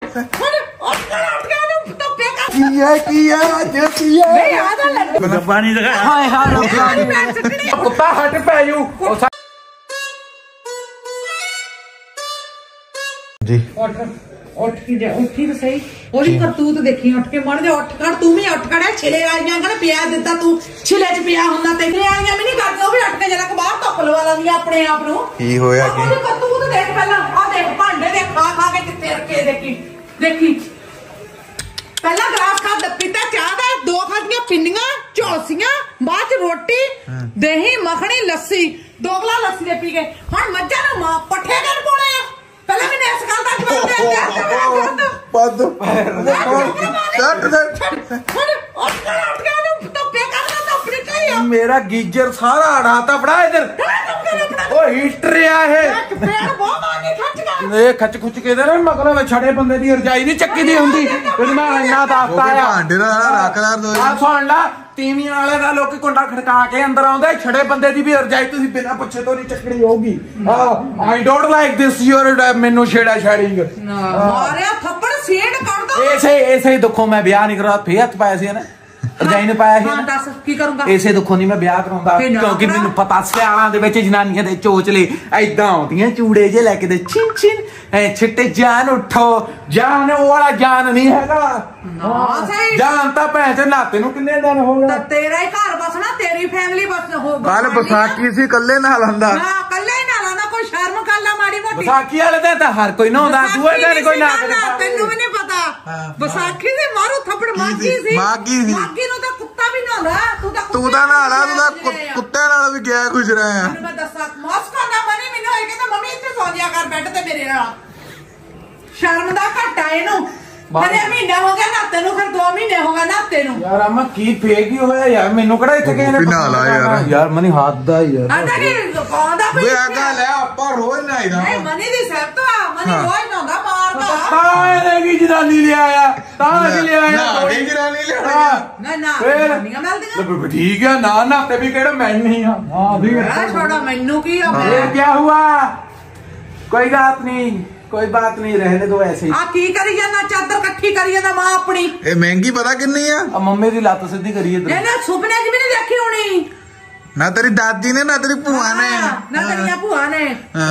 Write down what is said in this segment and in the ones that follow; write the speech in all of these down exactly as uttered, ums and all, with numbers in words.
पानी कुत्ता हट पै जू जी ਉੱਠ ਕੇ ਜਾ ਉੱਠੀ ਤਾਂ ਸਹੀ ਉਹਦੀ ਕਰਤੂਤ ਦੇਖੀ ਉੱਠ ਕੇ ਮੜ ਜਾ ਉੱਠ ਕਰ ਤੂੰ ਵੀ ਉੱਠ ਖੜਿਆ ਛਿਲੇ ਆਈਆਂ ਕਹਿੰਦਾ ਪਿਆ ਦਿੱਤਾ ਤੂੰ ਛਿਲੇ ਚ ਪਿਆ ਹੁੰਦਾ ਤੇ ਛਿਲੇ ਆਈਆਂ ਵੀ ਨਹੀਂ ਕਰਦੀ ਉਹ ਵੀ ਉੱਠ ਕੇ ਜਰਾ ਕ ਬਾਹਰ ਧੁੱਪ ਲਵਾ ਲੈਂਦੀਆਂ ਆਪਣੇ ਆਪ ਨੂੰ ਕੀ ਹੋਇਆ ਕੀ ਉਹਦੀ ਕਰਤੂਤ ਦੇਖ ਪਹਿਲਾਂ ਆ ਦੇਖ ਭਾਂਡੇ ਦੇ ਖਾ ਖਾ ਕੇ ਕਿੱਥੇ ਰੱਖੇ ਦੇਖੀ ਦੇਖੀ ਪਹਿਲਾਂ ਗਲਾਸ ਖਾ ਪੀਤਾ ਚਾਹ ਦਾ ਦੋ ਖਾਦੀਆਂ ਪਿੰਨੀਆਂ ਝੋਲਸੀਆਂ ਬਾਅਦ ਚ ਰੋਟੀ ਦਹੀਂ ਮੱਖਣੀ ਲੱਸੀ ਦੋ ਗਲਾਸ ਲੱਸੀ ਦੇ ਪੀ ਗਏ ਹੁਣ ਮੱਝਾਂ ਨੂੰ ਮਾਂ ਪੱਠੇ ਕਰ ਪਾਉਣੇ ਆ ਪਹਿਲਾਂ ਮੈਨੂੰ ਇਸ ਗੱਲ ਦਾ ਜਵਾਬ ਦੇ ਪੱਦ ਛੱਡ ਦੇ मेरा गीजर सारा अड़ाता पड़ा इधर ओ हीटर है खच खुच के इधर मतलब छड़े बंदे दी रजाई नहीं चक्की दी हुंदी मैं इन्ना दाता आया भांडे दा रखदार दो आ सुन ला तीवियां वाले दा लोकी कुंडा खड़का के अंदर आउंदे छड़े बंदे दी भी रजाई तुसी बिना पुछे तो नहीं चकड़ी होगी I don't like this your menu छेड़ा छाड़िंग मारे थप्पड़ सेड़ कर दो ऐसे ऐसे ही दुखों मैं ब्याह नहीं करा फिर हथ पाया सी ना रजाई ने पाया हाँ, दस की करूंगा इसे दुखों नहीं मैं ब्याह कराउंदा क्योंकि मैनू पता सियालां दे विच जनानियां दे चोचले ऐदां आउंदियां चूड़े जे लेके दे छिन छिन ए छिट्टे जान उठो जान ओ वाला जान नहीं हैगा हां सही जान ता भैन ते नाते नू किन्ने दिन हो गए तेरा ही घर बसना तेरी फैमिली बस हो कल बैसाखी सी कल्ले ना लांदा हां कल्ले ही ना लांदा कोई शर्म कर ला माड़ी मोटी बैसाखी वाले दिन ता हर कोई नहांदा दूए दिन कोई ना तैनू भी नहीं पता बैसाखी दी मारो थप्पड़ मागी सी मागी सी मागी ਨੂੰ ਤਾਂ ਕੁੱਤਾ ਵੀ ਨਹਾਉਂਦਾ ਤੂੰ ਤਾਂ ਤੂੰ ਤਾਂ ਨਹਾਲਾ ਤੂੰ ਤਾਂ ਕੁੱਤੇ ਨਾਲ ਵੀ ਗਿਆ ਖੁਸ਼ ਰਿਹਾ ਮੈਨੂੰ ਮੈਂ ਦੱਸਾਂ ਮੌਸਕੋ ਨਾ ਮਨੀ ਮੈਨੂੰ ਇਹ ਕਹਿੰਦਾ ਮੰਮੀ ਇੱਥੇ ਸੌਂ ਜਾ ਕਰ ਬੈੱਡ ਤੇ ਮੇਰੇ ਨਾਲ ਸ਼ਰਮ ਦਾ ਘਟਾ ਇਹਨੂੰ ਕਦੇ ਮਹੀਨਾ ਹੋ ਗਿਆ ਨਾਤੇ ਨੂੰ ਫਿਰ ਦੋ ਮਹੀਨੇ ਹੋ ਗਏ ਨਾਤੇ ਨੂੰ ਯਾਰ ਅਮਾ ਕੀ ਫੇਕ ਹੀ ਹੋਇਆ ਯਾਰ ਮੈਨੂੰ ਕਿਹੜਾ ਇੱਥੇ ਕਿਸੇ ਨੇ ਨਹਾਲਾ ਯਾਰ ਯਾਰ ਮਨੀ ਹੱਥ ਦਾ ਯਾਰ ਆਂਦਾ ਕਿ ਆਂਦਾ ਵੇ ਆਗਾ ਲੈ ਆਪਾਂ ਰੋਜ਼ ਨਹਾਈਦਾ ਨਹੀਂ ਮਨੀ ਦੀ ਸਹਿਬਤ ਆ ਮਨੀ ਰੋਜ਼ ਨਹਾਉਂਦਾ ਮਾਰਦਾ ਤਾਂ ਇਹਨੇ ਕੀ ਜਨਾਨੀ ਲਿਆ ਆ ਤਾਂ ਕੀ ਲਿਆ ਆ ਨਾ ਕੀ ਜਨਾਨੀ ਲਿਆ ਨਾ ਨਾ ਜਨਾਨੀਆਂ ਮਿਲਦੀਆਂ ਠੀਕ ਆ ਨਾ ਨਾ ਤੇ ਵੀ ਕਿਹੜਾ ਮੈਂ ਨਹੀਂ ਆ ਹਾਂ ਵੀ ਛੋੜਾ ਮੈਨੂੰ ਕੀ ਆ ये क्या हुआ कोई बात नहीं कोई बात नहीं रहने दो ऐसे ही आ की करी जाना चादर इकट्ठी करी जाना मां अपनी ਇਹ ਮਹਿੰਗੀ ਪਤਾ ਕਿੰਨੀ ਆ अब मम्मी दी लत सीधी करिए ਇਹਨੇ ਸੁਪਨੇ 'ਚ ਵੀ ਨਹੀਂ ਦੇਖੀ ਹੋਣੀ ਨਾ ਤੇਰੀ ਦਾਦੀ ਨੇ ਨਾ ਤੇਰੀ ਭੂਆ ਨੇ ਨਾ ਤੇਰੀਆਂ ਭੂਆ ਨੇ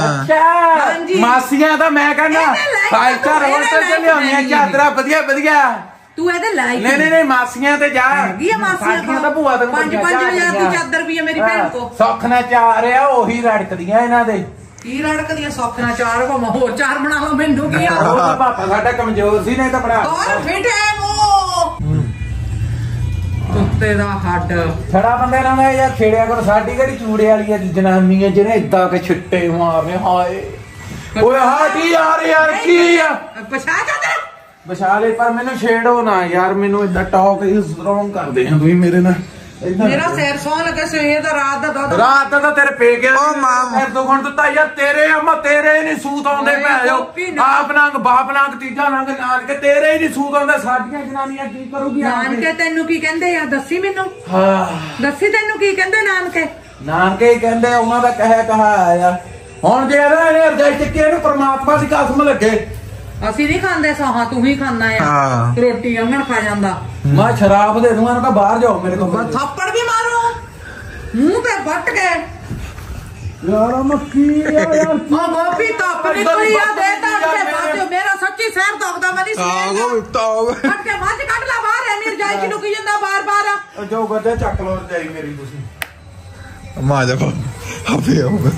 अच्छा मासियां ਤਾਂ ਮੈਂ ਕਹਿੰਦਾ ਫਾਈਵ ਸਟਾਰ ਹੋਟਲ ਚ ਲਿਆਉਣੀਆਂ ਚਾਦਰਾਂ ਵਧੀਆ ਵਧੀਆ ਤੂੰ ਇਹਦੇ ਲਾਈਕ ਨਹੀਂ ਨਹੀਂ ਨਹੀਂ ਮਾਸੀਆਂ ਤੇ ਜਾ ਹੈਗੀ ਆ ਮਾਸੀਆਂ ਤਾਂ ਭੂਆ ਤੇ ਪੰਜ ਪੰਜ ਹਜ਼ਾਰ ਦੀ ਚਾਦਰ ਵੀ ਹੈ ਮੇਰੀ ਭੈਣ ਕੋ ਸੁੱਖ ਨਾਲ ਚਾਰ ਆ ਉਹੀ ਰੜਕਦੀਆਂ ਇਹਨਾਂ ਦੇ ਕੀ ਰੜਕਦੀਆਂ ਸੁੱਖ ਨਾਲ ਚਾਰ ਭਾਵੇਂ ਹੋਰ ਚਾਰ ਬਣਾ ਲਓ ਮੈਨੂੰ ਕੀ ਆ ਉਹ ਤਾਂ ਪਾਪਾ ਸਾਡਾ ਕਮਜ਼ੋਰ ਸੀ ਨਹੀਂ ਤਾਂ ਬਣਾ ਔਰ ਫਿਟੇ ਮੋ ਕੁੱਤੇ ਦਾ ਹੱਡ ਛੜਾ ਬੰਦੇ ਨਾਲ ਯਾਰ ਛੇੜਿਆ ਕਰ ਸਾਡੀ ਕਿਹੜੀ ਚੂੜੇ ਵਾਲੀ ਆ ਜਨਾਨੀ ਆ ਜਿਹਨੇ ਇਦਾਂ ਕੇ ਛਿੱਟੇ ਮਾਰਨੇ ਹਾਏ ਓਏ ਹਾਂ ਕੀ ਯਾਰ ਯਾਰ ਕੀ ਆ ਪਛਾ ਜਾਂਦੇ ਵਿਸ਼ਾਲ ਪਰ ਮੈਨੂੰ ਛੇੜੋ ਨਾ ਯਾਰ ਮੈਨੂੰ ਇਦਾਂ ਟੌਕ ਹੀ ਸਟਰੋਂਗ ਕਰਦੇ ਆ ਤੁਸੀਂ ਮੇਰੇ ਨਾਲ ਮੇਰਾ ਸਿਰ ਸੌਣ ਲੱਗਾ ਸਵੇਰ ਦਾ ਰਾਤ ਦਾ ਦੁੱਧ ਰਾਤ ਦਾ ਤੇਰੇ ਪੇ ਗਿਆ ਓ ਮਾਂ ਫਿਰ ਦੁਖਣ ਦਿੱਤਾ ਯਾਰ ਤੇਰੇ ਅਮਾ ਤੇਰੇ ਨਹੀਂ ਸੂਤ ਆਉਂਦੇ ਭੈਜੋ ਆਪ ਨੰਗ ਬਾਪ ਨੰਗ ਤੀਜਾ ਨੰਗ ਨਾਨਕੇ ਤੇਰੇ ਹੀ ਨਹੀਂ ਸੂਤ ਆਉਂਦੇ ਸਾਡੀਆਂ ਜਨਾਨੀਆਂ ਕੀ ਕਰੂਗੀ ਨਾਨਕੇ ਤੈਨੂੰ ਕੀ ਕਹਿੰਦੇ ਆ ਦੱਸੀ ਮੈਨੂੰ ਹਾਂ ਦੱਸੀ ਤੈਨੂੰ ਕੀ ਕਹਿੰਦੇ ਨਾਨਕੇ ਨਾਨਕੇ ਹੀ ਕਹਿੰਦੇ ਉਹਨਾਂ ਦਾ ਕਹਿ ਕਹਾ ਆਇਆ ਹੁਣ ਜੇ ਇਹਨੇ ਅਰਦਾਈ ਚੱਕੀ ਇਹਨੂੰ ਪਰਮਾਤਮਾ ਦੀ ਕਸਮ ਲੱਗੇ ਅਸੀਂ ਨਹੀਂ ਖਾਂਦੇ ਸਾਹਾਂ ਤੂੰ ਹੀ ਖਾਂਦਾ ਆ ਰੋਟੀ ਅੰਗਣ ਖਾ ਜਾਂਦਾ ਮੈਂ ਸ਼ਰਾਬ ਦੇ ਦੂੰਗਾ ਨਾ ਤਾਂ ਬਾਹਰ ਜਾਓ ਮੇਰੇ ਕੋਲ ਥੱਪੜ ਵੀ ਮਾਰੂ ਮੂੰਹ ਤੇ ਵੱਟ ਕੇ ਯਾਰ ਮੱਕੀ ਯਾਰ ਆ ਗੋਪੀ ਧੱਪ ਨਿਕਲੀ ਆ ਦੇ ਤਾਂ ਕੇ ਬਾਜੋ ਮੇਰਾ ਸੱਚੀ ਸਿਰ ਦੁਖਦਾ ਮੈਂ ਨਹੀਂ ਤਾਗੋ ਤਾਗ ਕੱਟ ਕੇ ਮੱਝ ਕੱਢ ਲੈ ਬਾਹਰ ਐ ਰਜਾਈ ਚ ਲੁਕੀ ਜਾਂਦਾ ਬਾਰ ਬਾਰ ਜੋ ਗੱਦੇ ਚੱਕ ਲੋ ਰਜਾਈ ਮੇਰੀ ਤੁਸੀਂ ਮਾਂ ਜਾ ਆਪੇ ਆਉਗਾ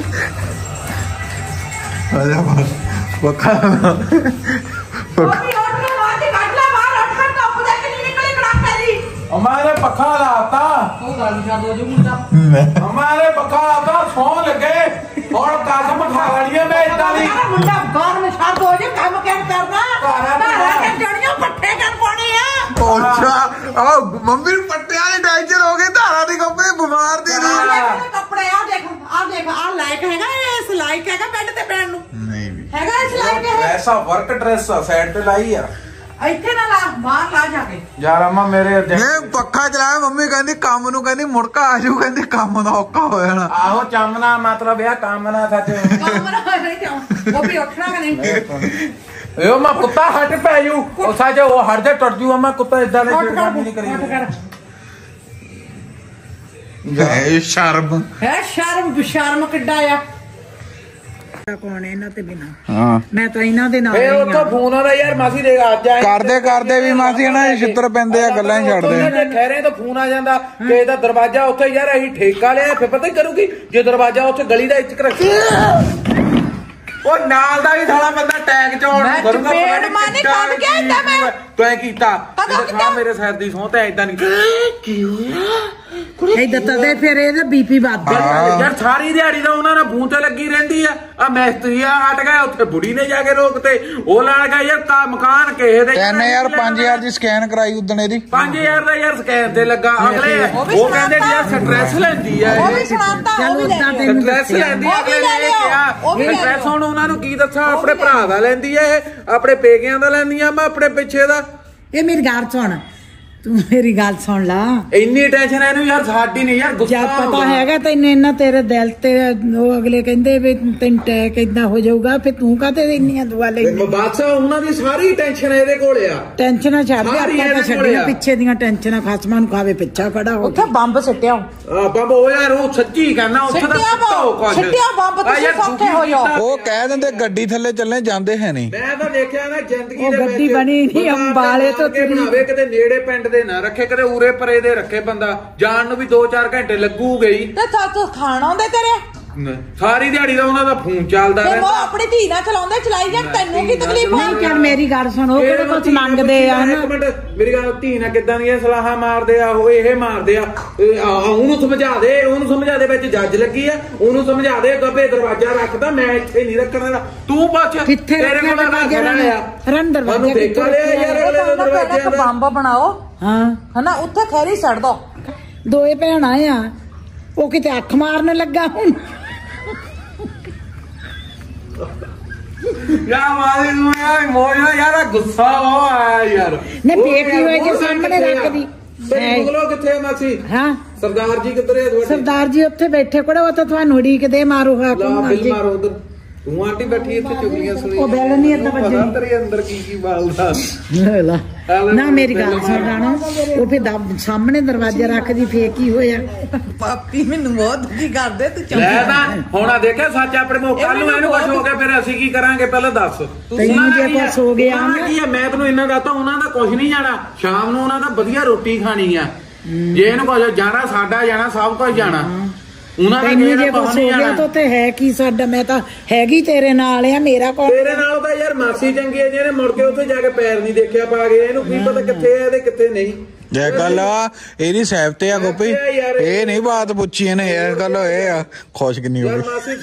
ਆ ਜਾ ਬਾ ਵਕਾ ਗੋਪੀ ਉੱਠ ਕੇ ਮੱਝ ਕੱਢ ਲੈ ਬਾਹਰ ਉੱਠ ਕੇ ਧੱਪ ਦੇ ਕੇ ਨਿਕਲੀ ਕੜਾਕੇ ਦੀ ਹਮਾਰੇ ਪੱਖਾ ਲਾਤਾ ਉਹ ਗੱਲ ਛੱਡ ਹੋ ਜੂ ਮੁੰਡਾ ਹਮਾਰੇ ਪੱਖਾ ਲਾਤਾ ਸੌਂ ਲੱਗੇ ਹੁਣ ਕਸਮ ਖਾ ਲਈਏ ਮੈਂ ਇਦਾਂ ਦੀ ਮੁੰਡਾ ਗਾਣ में ਛੱਡ ਦੋ ਜੇ ਕੰਮ ਕਿਉਂ ਕਰਨਾ ਘਰਾਂ ਕੇ ਜੜੀਆਂ ਪੱਠੇ ਕਰ ਪਾਉਣੇ ਆ ਅੱਛਾ ਆ ਮੰਮੀ ਨੂੰ ਪੱਟਿਆਂ ਦੀ ਟੈਂਸ਼ਨ ਹੋ ਗਈ ਧਾਰਾਂ ਦੀ ਕੱਪੜੇ ਬਿਮਾਰ ਦੀ ਨਹੀਂ ਕੱਪੜੇ ਆ ਦੇਖ ਆ ਦੇਖ ਆ ਲਾਇਕ ਹੈਗਾ ਇਸ ਲਾਇਕ ਹੈਗਾ ਬੈੱਡ ਤੇ ਪੈਣ ਨੂੰ ਨਹੀਂ ਵੀ ਹੈਗਾ ਇਸ ਲਾਇਕ ਹੈ ਐਸਾ ਵਰਕ ਡਰੈਸ ਆ ਸਾਈਡ ਤੇ ਲਾਈ ਆ ਇੱਥੇ ਨਾ ਲਾ ਬਾਹਰ ਲਾ ਜਾ ਕੇ ਯਾਰ ਅਮਾ ਮੇਰੇ ਇਹ ਪੱਖਾ ਚਲਾਇਆ ਮੰਮੀ ਕਹਿੰਦੀ ਕੰਮ ਨੂੰ ਕਹਿੰਦੀ ਮੁੜਕਾ ਆਜੂ ਕਹਿੰਦੀ ਕੰਮ ਦਾ ਔਖਾ ਹੋ ਜਾਣਾ ਆਹੋ ਚੰਮਣਾ ਮਤਲਬ ਇਹ ਕੰਮ ਨਾ ਸੱਚ ਕੰਮ ਨਾ ਨਹੀਂ ਚਾਹ ਉਹ ਵੀ ਉੱਠਣਾ ਕਿ ਨਹੀਂ ਓ ਮੈਂ ਕੁੱਤਾ ਹਟ ਪੈ ਜੂ ਉਹ ਸਾਜੇ ਉਹ ਹਟ ਜਾ ਟੁੱਟ ਜੂ ਮੈਂ ਕੁੱਤਾ ਇਦਾਂ ਦੇ ਛੇੜਖਾਨੀ ਨਹੀਂ ਕਰੀ ਹੈ ਸ਼ਰਮ ਹੈ ਸ਼ਰਮ ਸ਼ਰਮ ਕਿੱਡਾ ਆ ਕੌਣ ਇਹਨਾਂ ਤੇ ਬਿਨਾ ਹਾਂ ਮੈਂ ਤਾਂ ਇਹਨਾਂ ਦੇ ਨਾਲ ਏ ਉੱਥੋਂ ਫੋਨ ਆਦਾ ਯਾਰ ਮਾਸੀ ਦੇ ਅੱਜ ਆਏ ਕਰਦੇ ਕਰਦੇ ਵੀ ਮਾਸੀ ਨਾ ਛਿੱਤਰ ਪੈਂਦੇ ਆ ਗੱਲਾਂ ਹੀ ਛੱਡਦੇ ਜੇ ਖਹਿਰੇ ਤੋਂ ਫੋਨ ਆ ਜਾਂਦਾ ਕਿ ਇਹਦਾ ਦਰਵਾਜ਼ਾ ਉੱਥੇ ਯਾਰ ਅਸੀਂ ਠੇਕਾ ਲਿਆ ਫਿਰ ਪਤਾ ਹੀ ਕਰੂਗੀ ਜੇ ਦਰਵਾਜ਼ਾ ਉੱਥੇ ਗਲੀ ਦਾ ਇੱਚ ਰੱਖੀ ਉਹ ਨਾਲ ਦਾ ਵੀ ਸਾਲਾ ਬੰਦਾ ਟੈਗ ਚੋਣ ਮੈਂ ਚਪੇੜ ਮਾਰਨੀ ਕੱਢ ਕੇ ਆਂਦਾ ਮੈਂ ਤੈਂ ਕੀਤਾ ਮੇਰੇ ਸਿਰ ਦੀ ਸਹੁੰ ਤੇ ਏਦਾਂ ਨਹੀਂ ਕੀ ਹੋਇਆ ਇਹ ਦਿੱਤਾ ਦੇ ਫਿਰ ਇਹਦਾ ਬੀਪੀ ਵੱਧਦਾ ਯਾਰ ਸਾਰੀ ਦਿਹਾੜੀ ਦਾ ਉਹਨਾਂ ਨਾਲ ਫੋਨ ਤੇ ਲੱਗੀ ਰਹਿੰਦੀ ਆ ਆ ਮਿਸਤਰੀ ਆ ਹਟ ਗਿਆ ਉੱਥੇ ਬੁੜੀ ਨੇ ਜਾ ਕੇ ਰੋਕ ਤੇ ਉਹ ਲੜ ਗਿਆ ਯਾਰ ਕਾ ਮਕਾਨ ਕਿਸੇ ਦੇ ਤਿੰਨ ਹਜ਼ਾਰ ਪੰਜ ਹਜ਼ਾਰ ਦੀ ਸਕੈਨ ਕਰਾਈ ਉਦਣ ਇਹਦੀ ਪੰਜ ਹਜ਼ਾਰ ਦਾ ਯਾਰ ਸਕੈਨ ਤੇ ਲੱਗਾ ਅਗਲੇ ਉਹ ਕਹਿੰਦੇ ਯਾਰ ਸਟ੍ਰੈਸ ਲੈਂਦੀ ਆ ਉਹ ਵੀ ਸੁਣਾਤਾ ਉਹ ਵੀ ਲੈ ਲਿਆ ਸਟ੍ਰੈਸ ਲੈਂਦੀ ਆ ਅਗਲੇ ਨੇ ਕਿਹਾ ਸਟ੍ਰੈਸ ਹੁਣ ਉਹਨਾਂ ਨੂੰ ਕੀ ਦੱਸਾਂ ਆਪਣੇ ਭਰਾ ਦਾ ਲੈਂਦੀ ਆ ਇਹ ਆਪਣੇ ਪੇਕਿਆਂ ਦਾ ਲੈਂਦੀ ਆ ਮੈਂ ਆਪਣੇ ਪਿੱਛੇ ਦਾ ਇਹ ਮੇਰੀ ਗੱਲ ਸੁਣ ਤੂੰ ਮੇਰੀ ਗੱਲ ਸੁਣ ਲਾ ਇੰਨੀ ਟੈਨਸ਼ਨ ਇਹਨੂੰ ਯਾਰ ਸਾਡੀ ਨਹੀਂ ਯਾਰ ਗੁੱਸਾ ਜਦ ਪਤਾ ਹੈਗਾ ਤੈਨੂੰ ਇਹਨਾਂ ਤੇਰੇ ਦਿਲ ਤੇ ਉਹ ਅਗਲੇ ਕਹਿੰਦੇ ਵੀ ਤੈਨੂੰ ਟੈਕ ਇਦਾਂ ਹੋ ਜਾਊਗਾ ਫਿਰ ਤੂੰ ਕਾਹਤੇ ਇੰਨੀਆਂ ਦੁਆ ਲੈਂਦੀ ਬਸ ਉਹਨਾਂ ਦੀ ਸਾਰੀ ਟੈਨਸ਼ਨ ਇਹਦੇ ਕੋਲ ਆ ਟੈਨਸ਼ਨਾਂ ਛੱਡ ਦੇ ਆਪਾਂ ਤਾਂ ਛੱਡੀਆਂ ਪਿੱਛੇ ਦੀਆਂ ਟੈਨਸ਼ਨਾਂ ਖਸਮਾਂ ਨੂੰ ਖਾਵੇ ਪਿੱਛਾ ਖੜਾ ਹੋ ਉੱਥੇ ਬੰਬ ਸਿੱਟਿਆ ਆ ਬਾਬਾ ਉਹ ਯਾਰ ਉਹ ਸੱਚੀ ਕਹਿੰਦਾ ਉੱਥੇ ਤਾਂ ਸਿੱਟੋ ਕੁਝ ਸਿੱਟਿਆ ਬੰਬ ਤੁਸੀਂ ਸੌਖੇ ਹੋ ਜਾਓ ਉਹ ਕਹਿ ਦਿੰਦੇ ਗੱਡੀ ਥੱਲੇ ਚੱਲਣੇ ਜਾਂਦੇ ਹੈ ਨਹੀਂ ਮੈਂ ਤਾਂ ਦੇਖਿਆ ਨਾ ਜ਼ਿੰਦਗੀ ਦੇ ਵਿੱਚ ਗੱਡੀ ਬਣੀ ਨਹੀਂ ਅੰਬਾਲੇ ਤੋਂ ਬਣਾਵੇ ਕਿਤੇ ਨੇੜੇ ਪਿੰਡ ਦੇ ਨਾ ਰੱਖੇ ਕਦੇ ਉਰੇ ਪਰੇ ਦੇ ਰੱਖੇ ਬੰਦਾ ਜਾਣ ਨੂੰ ਵੀ ਦੋ ਚਾਰ ਘੰਟੇ ਲੱਗੂ ਗਈ ਤੇ ਤੂੰ ਖਾਣਾ ਆਉਂਦੇ ਤੇਰੇ ਸਾਰੀ ਦਿਹਾੜੀ ਦਾ ਉਹਨਾਂ ਦਾ ਫੋਨ ਚੱਲਦਾ ਰਹਿੰਦਾ ਉਹ ਆਪਣੀ ਧੀ ਨਾਲ ਚਲਾਉਂਦੇ ਚਲਾਈ ਜਾਂ ਤੈਨੂੰ ਕੀ ਤਕਲੀਫ ਨਹੀਂ ਕਰ ਮੇਰੀ ਗੱਲ ਸੁਣ ਉਹ ਕਿਹੜੇ ਕੁਝ ਮੰਗਦੇ ਆ ਇੱਕ ਮਿੰਟ ਮੇਰੀ ਗੱਲ ਧੀ ਨਾਲ ਕਿੱਦਾਂ ਦੀਆਂ ਸਲਾਹਾਂ ਮਾਰਦੇ ਆ ਉਹ ਇਹ ਮਾਰਦੇ ਆ ਉਹਨੂੰ ਸਮਝਾ ਦੇ ਉਹਨੂੰ ਸਮਝਾ ਦੇ ਵਿੱਚ ਜੱਜ ਲੱਗੀ ਆ ਉਹਨੂੰ ਸਮਝਾ ਦੇ ਗੱਬੇ ਦਰਵਾਜ਼ਾ ਰੱਖਦਾ ਮੈਂ ਇੱਥੇ ਨਹੀਂ ਰੱਖਣਾ ਦਾ ਤੂੰ ਪੁੱਛ ਤੇਰੇ ਕੋਲ ਦਰਵਾਜ਼ਾ ਰਨ ਦਰਵਾਜ਼ਾ ਦੇਖਾ ਲਿਆ ਯਾਰ ਅਗਲੇ ਦਰਵਾਜ਼ੇ ਦਾ ਬੰਬ ਬਣਾਓ ਹਾਂ ਹਨਾ ਉੱਥੇ ਖੈਰੀ ਛੱਡ ਦੋ ਦੋਏ ਭੈਣਾਂ ਆ ਉਹ ਕਿਤੇ ਅੱਖ ਮਾਰਨ ਲੱਗਾ ਹੁਣ ਯਾਰ ਮਾਰੇ ਨੂੰ ਯਾਰ ਮੋਇਆ ਯਾਰ ਗੁੱਸਾ ਹੋ ਆਇਆ ਯਾਰ ਨੇ ਬੇਟੀ ਹੋਏ ਜੇ ਸਾਹਮਣੇ ਰੱਖਦੀ ਬਗਲੋ ਕਿੱਥੇ ਮਾਸੀ ਹਾਂ ਸਰਦਾਰ ਜੀ ਕਿੱਧਰੇ ਤੁਹਾਡੇ ਸਰਦਾਰ ਜੀ ਉੱਥੇ ਬੈਠੇ ਕੋੜੇ ਉਹ ਤਾਂ ਤੁਹਾਨੂੰ ਉਡੀਕਦੇ ਮਾਰੂ ਹਾਂ ਲਾ ਬਿਲ ਮਾਰੋ ਉਧਰ ਤੂੰ ਆਂਟੀ ਬੈਠੀ ਇੱਥੇ ਚੁਗਲੀਆਂ ਸੁਣੀ ਉਹ ਬੈਲ ਨਹੀਂ ਇੱਦਾਂ ਵੱਜਣੀ ਤੇਰੇ ਅੰਦਰ ਕੀ ਕੀ ਬਾਲਦਾ ਲੈ ਨਾ ਮੇਰੀ ਗੱਲ ਸੁਣ ਰਾਣਾ ਉਹ ਫੇ ਸਾਹਮਣੇ ਦਰਵਾਜ਼ਾ ਰੱਖਦੀ ਫੇਰ ਕੀ ਹੋਇਆ ਪਾਪੀ ਮੈਨੂੰ ਬਹੁਤ ਦੁਖੀ ਕਰਦੇ ਤੂੰ ਚੱਲ ਲੈ ਤਾਂ ਹੁਣ ਆ ਦੇਖਿਆ ਸੱਚ ਆਪਣੇ ਮੋ ਕੱਲ ਨੂੰ ਇਹਨੂੰ ਕੁਝ ਹੋ ਗਿਆ ਫਿਰ ਅਸੀਂ ਕੀ ਕਰਾਂਗੇ ਪਹਿਲਾਂ ਦੱਸ ਤੈਨੂੰ ਜੇ ਕੁਝ ਹੋ ਗਿਆ ਕੀ ਆ ਮੈਂ ਤੈਨੂੰ ਇੰਨਾ ਦੱਸਦਾ ਉਹਨਾਂ ਦਾ ਕੁਝ ਨਹੀਂ ਜਾਣਾ ਸ਼ਾਮ ਨੂੰ ਉਹਨਾਂ ਦਾ ਵਧੀਆ ਰੋਟੀ ਖਾਣੀ ਆ ਜੇ ਇਹਨੂੰ ਕੁਝ ਜਾਣਾ ਸਾਡਾ ਜਾਣਾ ਸਭ ਕੁਝ ਜਾਣਾ ਉਹਨਾਂ ਦਾ ਜੇ ਕੁਝ ਹੋ ਗਿਆ ਤਾਂ ਤੇ ਹੈ ਕੀ ਸਾਡਾ ਮੈਂ ਤਾਂ ਹੈਗੀ ਤੇਰੇ ਨਾਲ ਆ ਮੇਰਾ ਕੌਣ ਤੇਰੇ ਨਾਲ ਤਾਂ ਯਾਰ ਮਾਸੀ ਚੰਗੀ ਹੈ ਜਿਹਨੇ ਮੁੜ ਕੇ ਉੱਥੇ ਜਾ ਕੇ ਪੈਰ ਨਹੀਂ ਦੇਖਿਆ ਪਾ ਗਏ ਇਹਨੂੰ ਕੀ ਪਤਾ ਕਿੱਥੇ ਆ ਤੇ ਕਿੱਥੇ ਨਹੀਂ ਇਹ ਗੱਲ ਆ ਇਹਦੀ ਸਹਿਬ ਤੇ ਆ ਗੋਪੀ ਇਹ ਨਹੀਂ ਬਾਤ ਪੁੱਛੀ ਇਹਨੇ ਇਹ ਗੱਲ ਇਹ ਆ ਖੁਸ਼ ਕਿੰਨੀ ਹੋ ਗਈ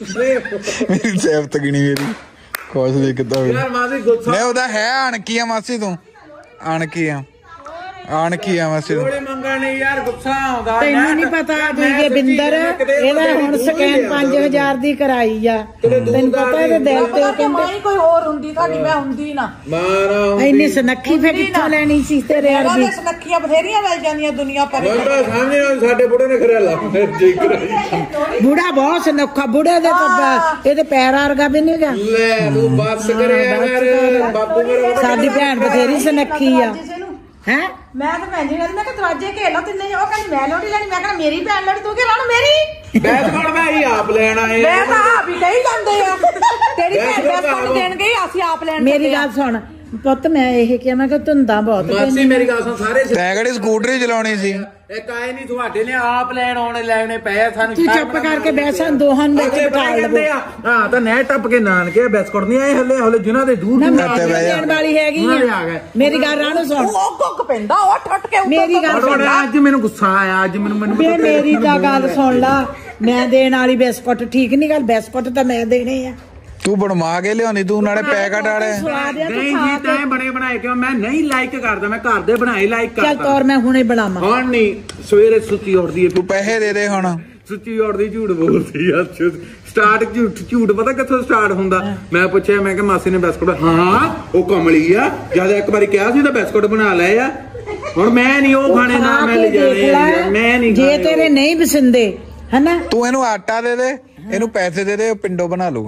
ਮੇਰੀ ਸਹਿਬ ਤੇ ਗਿਣੀ ਮੇਰੀ ਖੁਸ਼ ਦੇ ਕਿੱਦਾਂ ਹੋਈ ਯਾਰ ਮਾਸੀ ਗੁੱਸਾ ਨਹੀਂ ਉਹਦਾ ਹੈ ਅਣਕੀ ਆ ਮਾਸੀ ਤੂੰ ਅਣਕੀ ਆ ਅਣਕੀ ਆ ਮਾਸੀ ਥੋੜੀ ਮੰਗਣ ਨਹੀਂ ਯਾਰ ਗੁੱਸਾ ਆਉਂਦਾ ਤੈਨੂੰ ਨਹੀਂ ਪਤਾ ਦੂਜੇ ਬਿੰਦਰ ਇਹਦਾ ਹੁਣ ਸਕੈਨ ਪੰਜ ਹਜ਼ਾਰ ਦੀ ਕਰਾਈ ਆ ਤੈਨੂੰ ਪਤਾ ਇਹਦੇ ਦਿਲ ਤੇ ਕਹਿੰਦੇ ਕੋਈ ਹੋਰ ਹੁੰਦੀ ਤੁਹਾਡੀ ਮੈਂ ਹੁੰਦੀ ਨਾ ਮਾਰਾ ਇੰਨੀ ਸੁਨੱਖੀ ਫੇ ਕਿੱਥੋਂ ਲੈਣੀ ਸੀ ਤੇਰੇ ਵਰਗੀ ਸੁਨੱਖੀਆਂ ਬਥੇਰੀਆਂ ਮਿਲ ਜਾਂਦੀਆਂ ਦੁਨੀਆ ਪਰ ਬੰਦਾ ਸਾਹਮਣੇ ਸਾਡੇ ਬੁੜੇ ਨੇ ਖਰਿਆ ਲਾ ਜੇ ਕਰਾਈ ਬੁੜਾ ਬਹੁਤ ਸੁਨੱਖਾ ਬੁੜੇ ਦੇ ਤਾਂ ਇਹਦੇ ਪੈਰ ਵਰਗਾ ਵੀ ਨਹੀਂ ਗਾ ਲੈ ਤੂੰ ਬਸ ਕਰਿਆ ਯਾਰ ਬਾਪੂ ਮੇਰਾ ਸਾਡੀ ਭੈਣ ਬਥੇਰੀ ਸੁਨੱਖੀ ਆ ਹੈ ਮੈਂ ਤਾਂ ਭੈਣ ਜੀ ਨਾਲ ਮੈਂ ਕਿ ਦਰਵਾਜ਼ੇ ਘੇਰ ਲਾ ਤਿੰਨੇ ਉਹ ਕਹਿੰਦੀ ਮੈਂ ਲੋੜੀ ਲੈਣੀ ਮੈਂ ਕਹਿੰਦਾ ਮੇਰੀ ਭੈਣ ਲੜੀ ਤੂੰ ਕਿ ਲਾਣ ਮੇਰੀ ਬੈਸ ਕੋਲ ਮੈਂ ਹੀ ਆਪ ਲੈਣ ਆਏ ਮੈਂ ਤਾਂ ਆਪ ਹੀ ਕਹੀ ਜਾਂਦੇ ਆ ਤੇਰੀ ਭੈਣ ਬੈਸ ਕੋਲ ਦੇਣ ਗਈ ਅਸੀਂ ਆਪ ਲੈਣ ਮੇਰੀ ਗੱਲ ਸੁਣ ਪੁੱਤ ਮੈਂ ਇਹ ਕਿਹਾ ਮੈਂ ਕਿ ਧੁੰਦਾ ਬਹੁਤ ਮਾਸੀ ਮੇਰੀ ਗੱਲ ਸੁਣ ਸਾਰੇ ਤੈਂ ਕਿਹੜੀ ਸਕੂਟਰੀ ਚਲਾਉਣੀ ਸੀ ਇੱਕ ਆਏ ਨਹੀਂ ਤੁਹਾਡੇ ਨੇ ਆਪ ਲੈਣ ਆਉਣੇ ਲੈਣੇ ਪਏ ਸਾਨੂੰ ਤੂੰ ਚੁੱਪ ਕਰਕੇ ਬੈਸਾਂ ਦੋਹਾਂ ਨੂੰ ਵਿੱਚ ਬਿਠਾ ਲਵੋ ਹਾਂ ਤਾਂ ਨਹਿ ਟੱਪ ਕੇ ਨਾਨਕੇ ਬਿਸਕੁਟ ਨਹੀਂ ਆਏ ਹੱਲੇ ਹੱਲੇ ਜਿਨ੍ਹਾਂ ਦੇ ਦੂਰ ਦੇਣ ਵਾਲੀ ਹੈਗੀ ਆ ਮੇਰੀ ਗੱਲ ਰਾਣੋ ਸੁਣ ਉਹ ਗੁੱਗ ਪੈਂਦਾ ਉਹ ਠੱਟ ਕੇ ਮੇਰੀ ਗੱਲ ਸੁਣ ਅੱਜ ਮੈਨੂੰ ਗੁੱਸਾ ਆਇਆ ਅੱਜ ਮੈਨੂੰ ਮੈਨੂੰ ਬੇ ਮੇਰੀ ਤਾਂ ਗੱਲ ਸੁਣ ਲਾ ਮੈਂ ਦੇਣ ਵਾਲੀ ਬਿਸਕੁਟ ਠੀਕ ਨਹੀਂ ਗੱਲ ਬਿਸਕੁਟ ਤਾਂ ਮੈਂ ਦੇਣੇ ਆ ਤੂੰ ਬਣਵਾ ਕੇ ਲਿਆਉਣੀ ਤੂੰ ਨਾਲੇ ਪੈਕਟ ਵਾਲੇ ਨਹੀਂ ਜੀ ਤੈਂ ਬੜੇ ਬਣਾਏ ਕਿਉਂ ਮੈਂ ਨਹੀਂ ਲਾਈਕ ਕਰਦਾ ਮੈਂ ਘਰ ਦੇ ਬਣਾਏ ਲਾਈਕ ਕਰਦਾ ਚੱਲ ਤੌਰ ਮੈਂ ਹੁਣੇ ਬਣਾਵਾਂ ਹੁਣ ਨਹੀਂ ਸਵੇਰੇ ਸੁੱਤੀ ਉੱਠਦੀ ਏ ਤੂੰ ਪੈਸੇ ਦੇ ਦੇ ਹੁਣ ਸੁੱਤੀ ਉੱਠਦੀ ਝੂਠ ਬੋਲਦੀ ਆ ਸਟਾਰਟ ਝੂਠ ਝੂਠ ਪਤਾ ਕਿੱਥੋਂ ਸਟਾਰਟ ਹੁੰਦਾ ਮੈਂ ਪੁੱਛਿਆ ਮੈਂ ਕਿ ਮਾਸੀ ਨੇ ਬਿਸਕੁਟ ਹਾਂ ਉਹ ਕਮਲੀ ਆ ਜਦ ਇੱਕ ਵਾਰੀ ਕਿਹਾ ਸੀ ਤਾਂ ਬਿਸਕੁਟ ਬਣਾ ਲਏ ਆ ਹੁਣ ਮੈਂ ਨਹੀਂ ਉਹ ਖਾਣੇ ਨਾ ਮੈਂ ਲੈ ਜਾਣੇ ਮੈਂ ਨਹੀਂ ਜੇ ਤੇਰੇ ਨਹੀਂ ਪਸੰਦੇ ਹਨਾ ਤੂੰ ਇਹਨੂੰ ਆਟਾ ਦੇ ਦੇ ਇਹਨੂੰ ਪੈਸੇ ਦੇ ਦੇ ਉਹ ਪਿੰਡੋਂ ਬਣਾ ਲੂਗਾ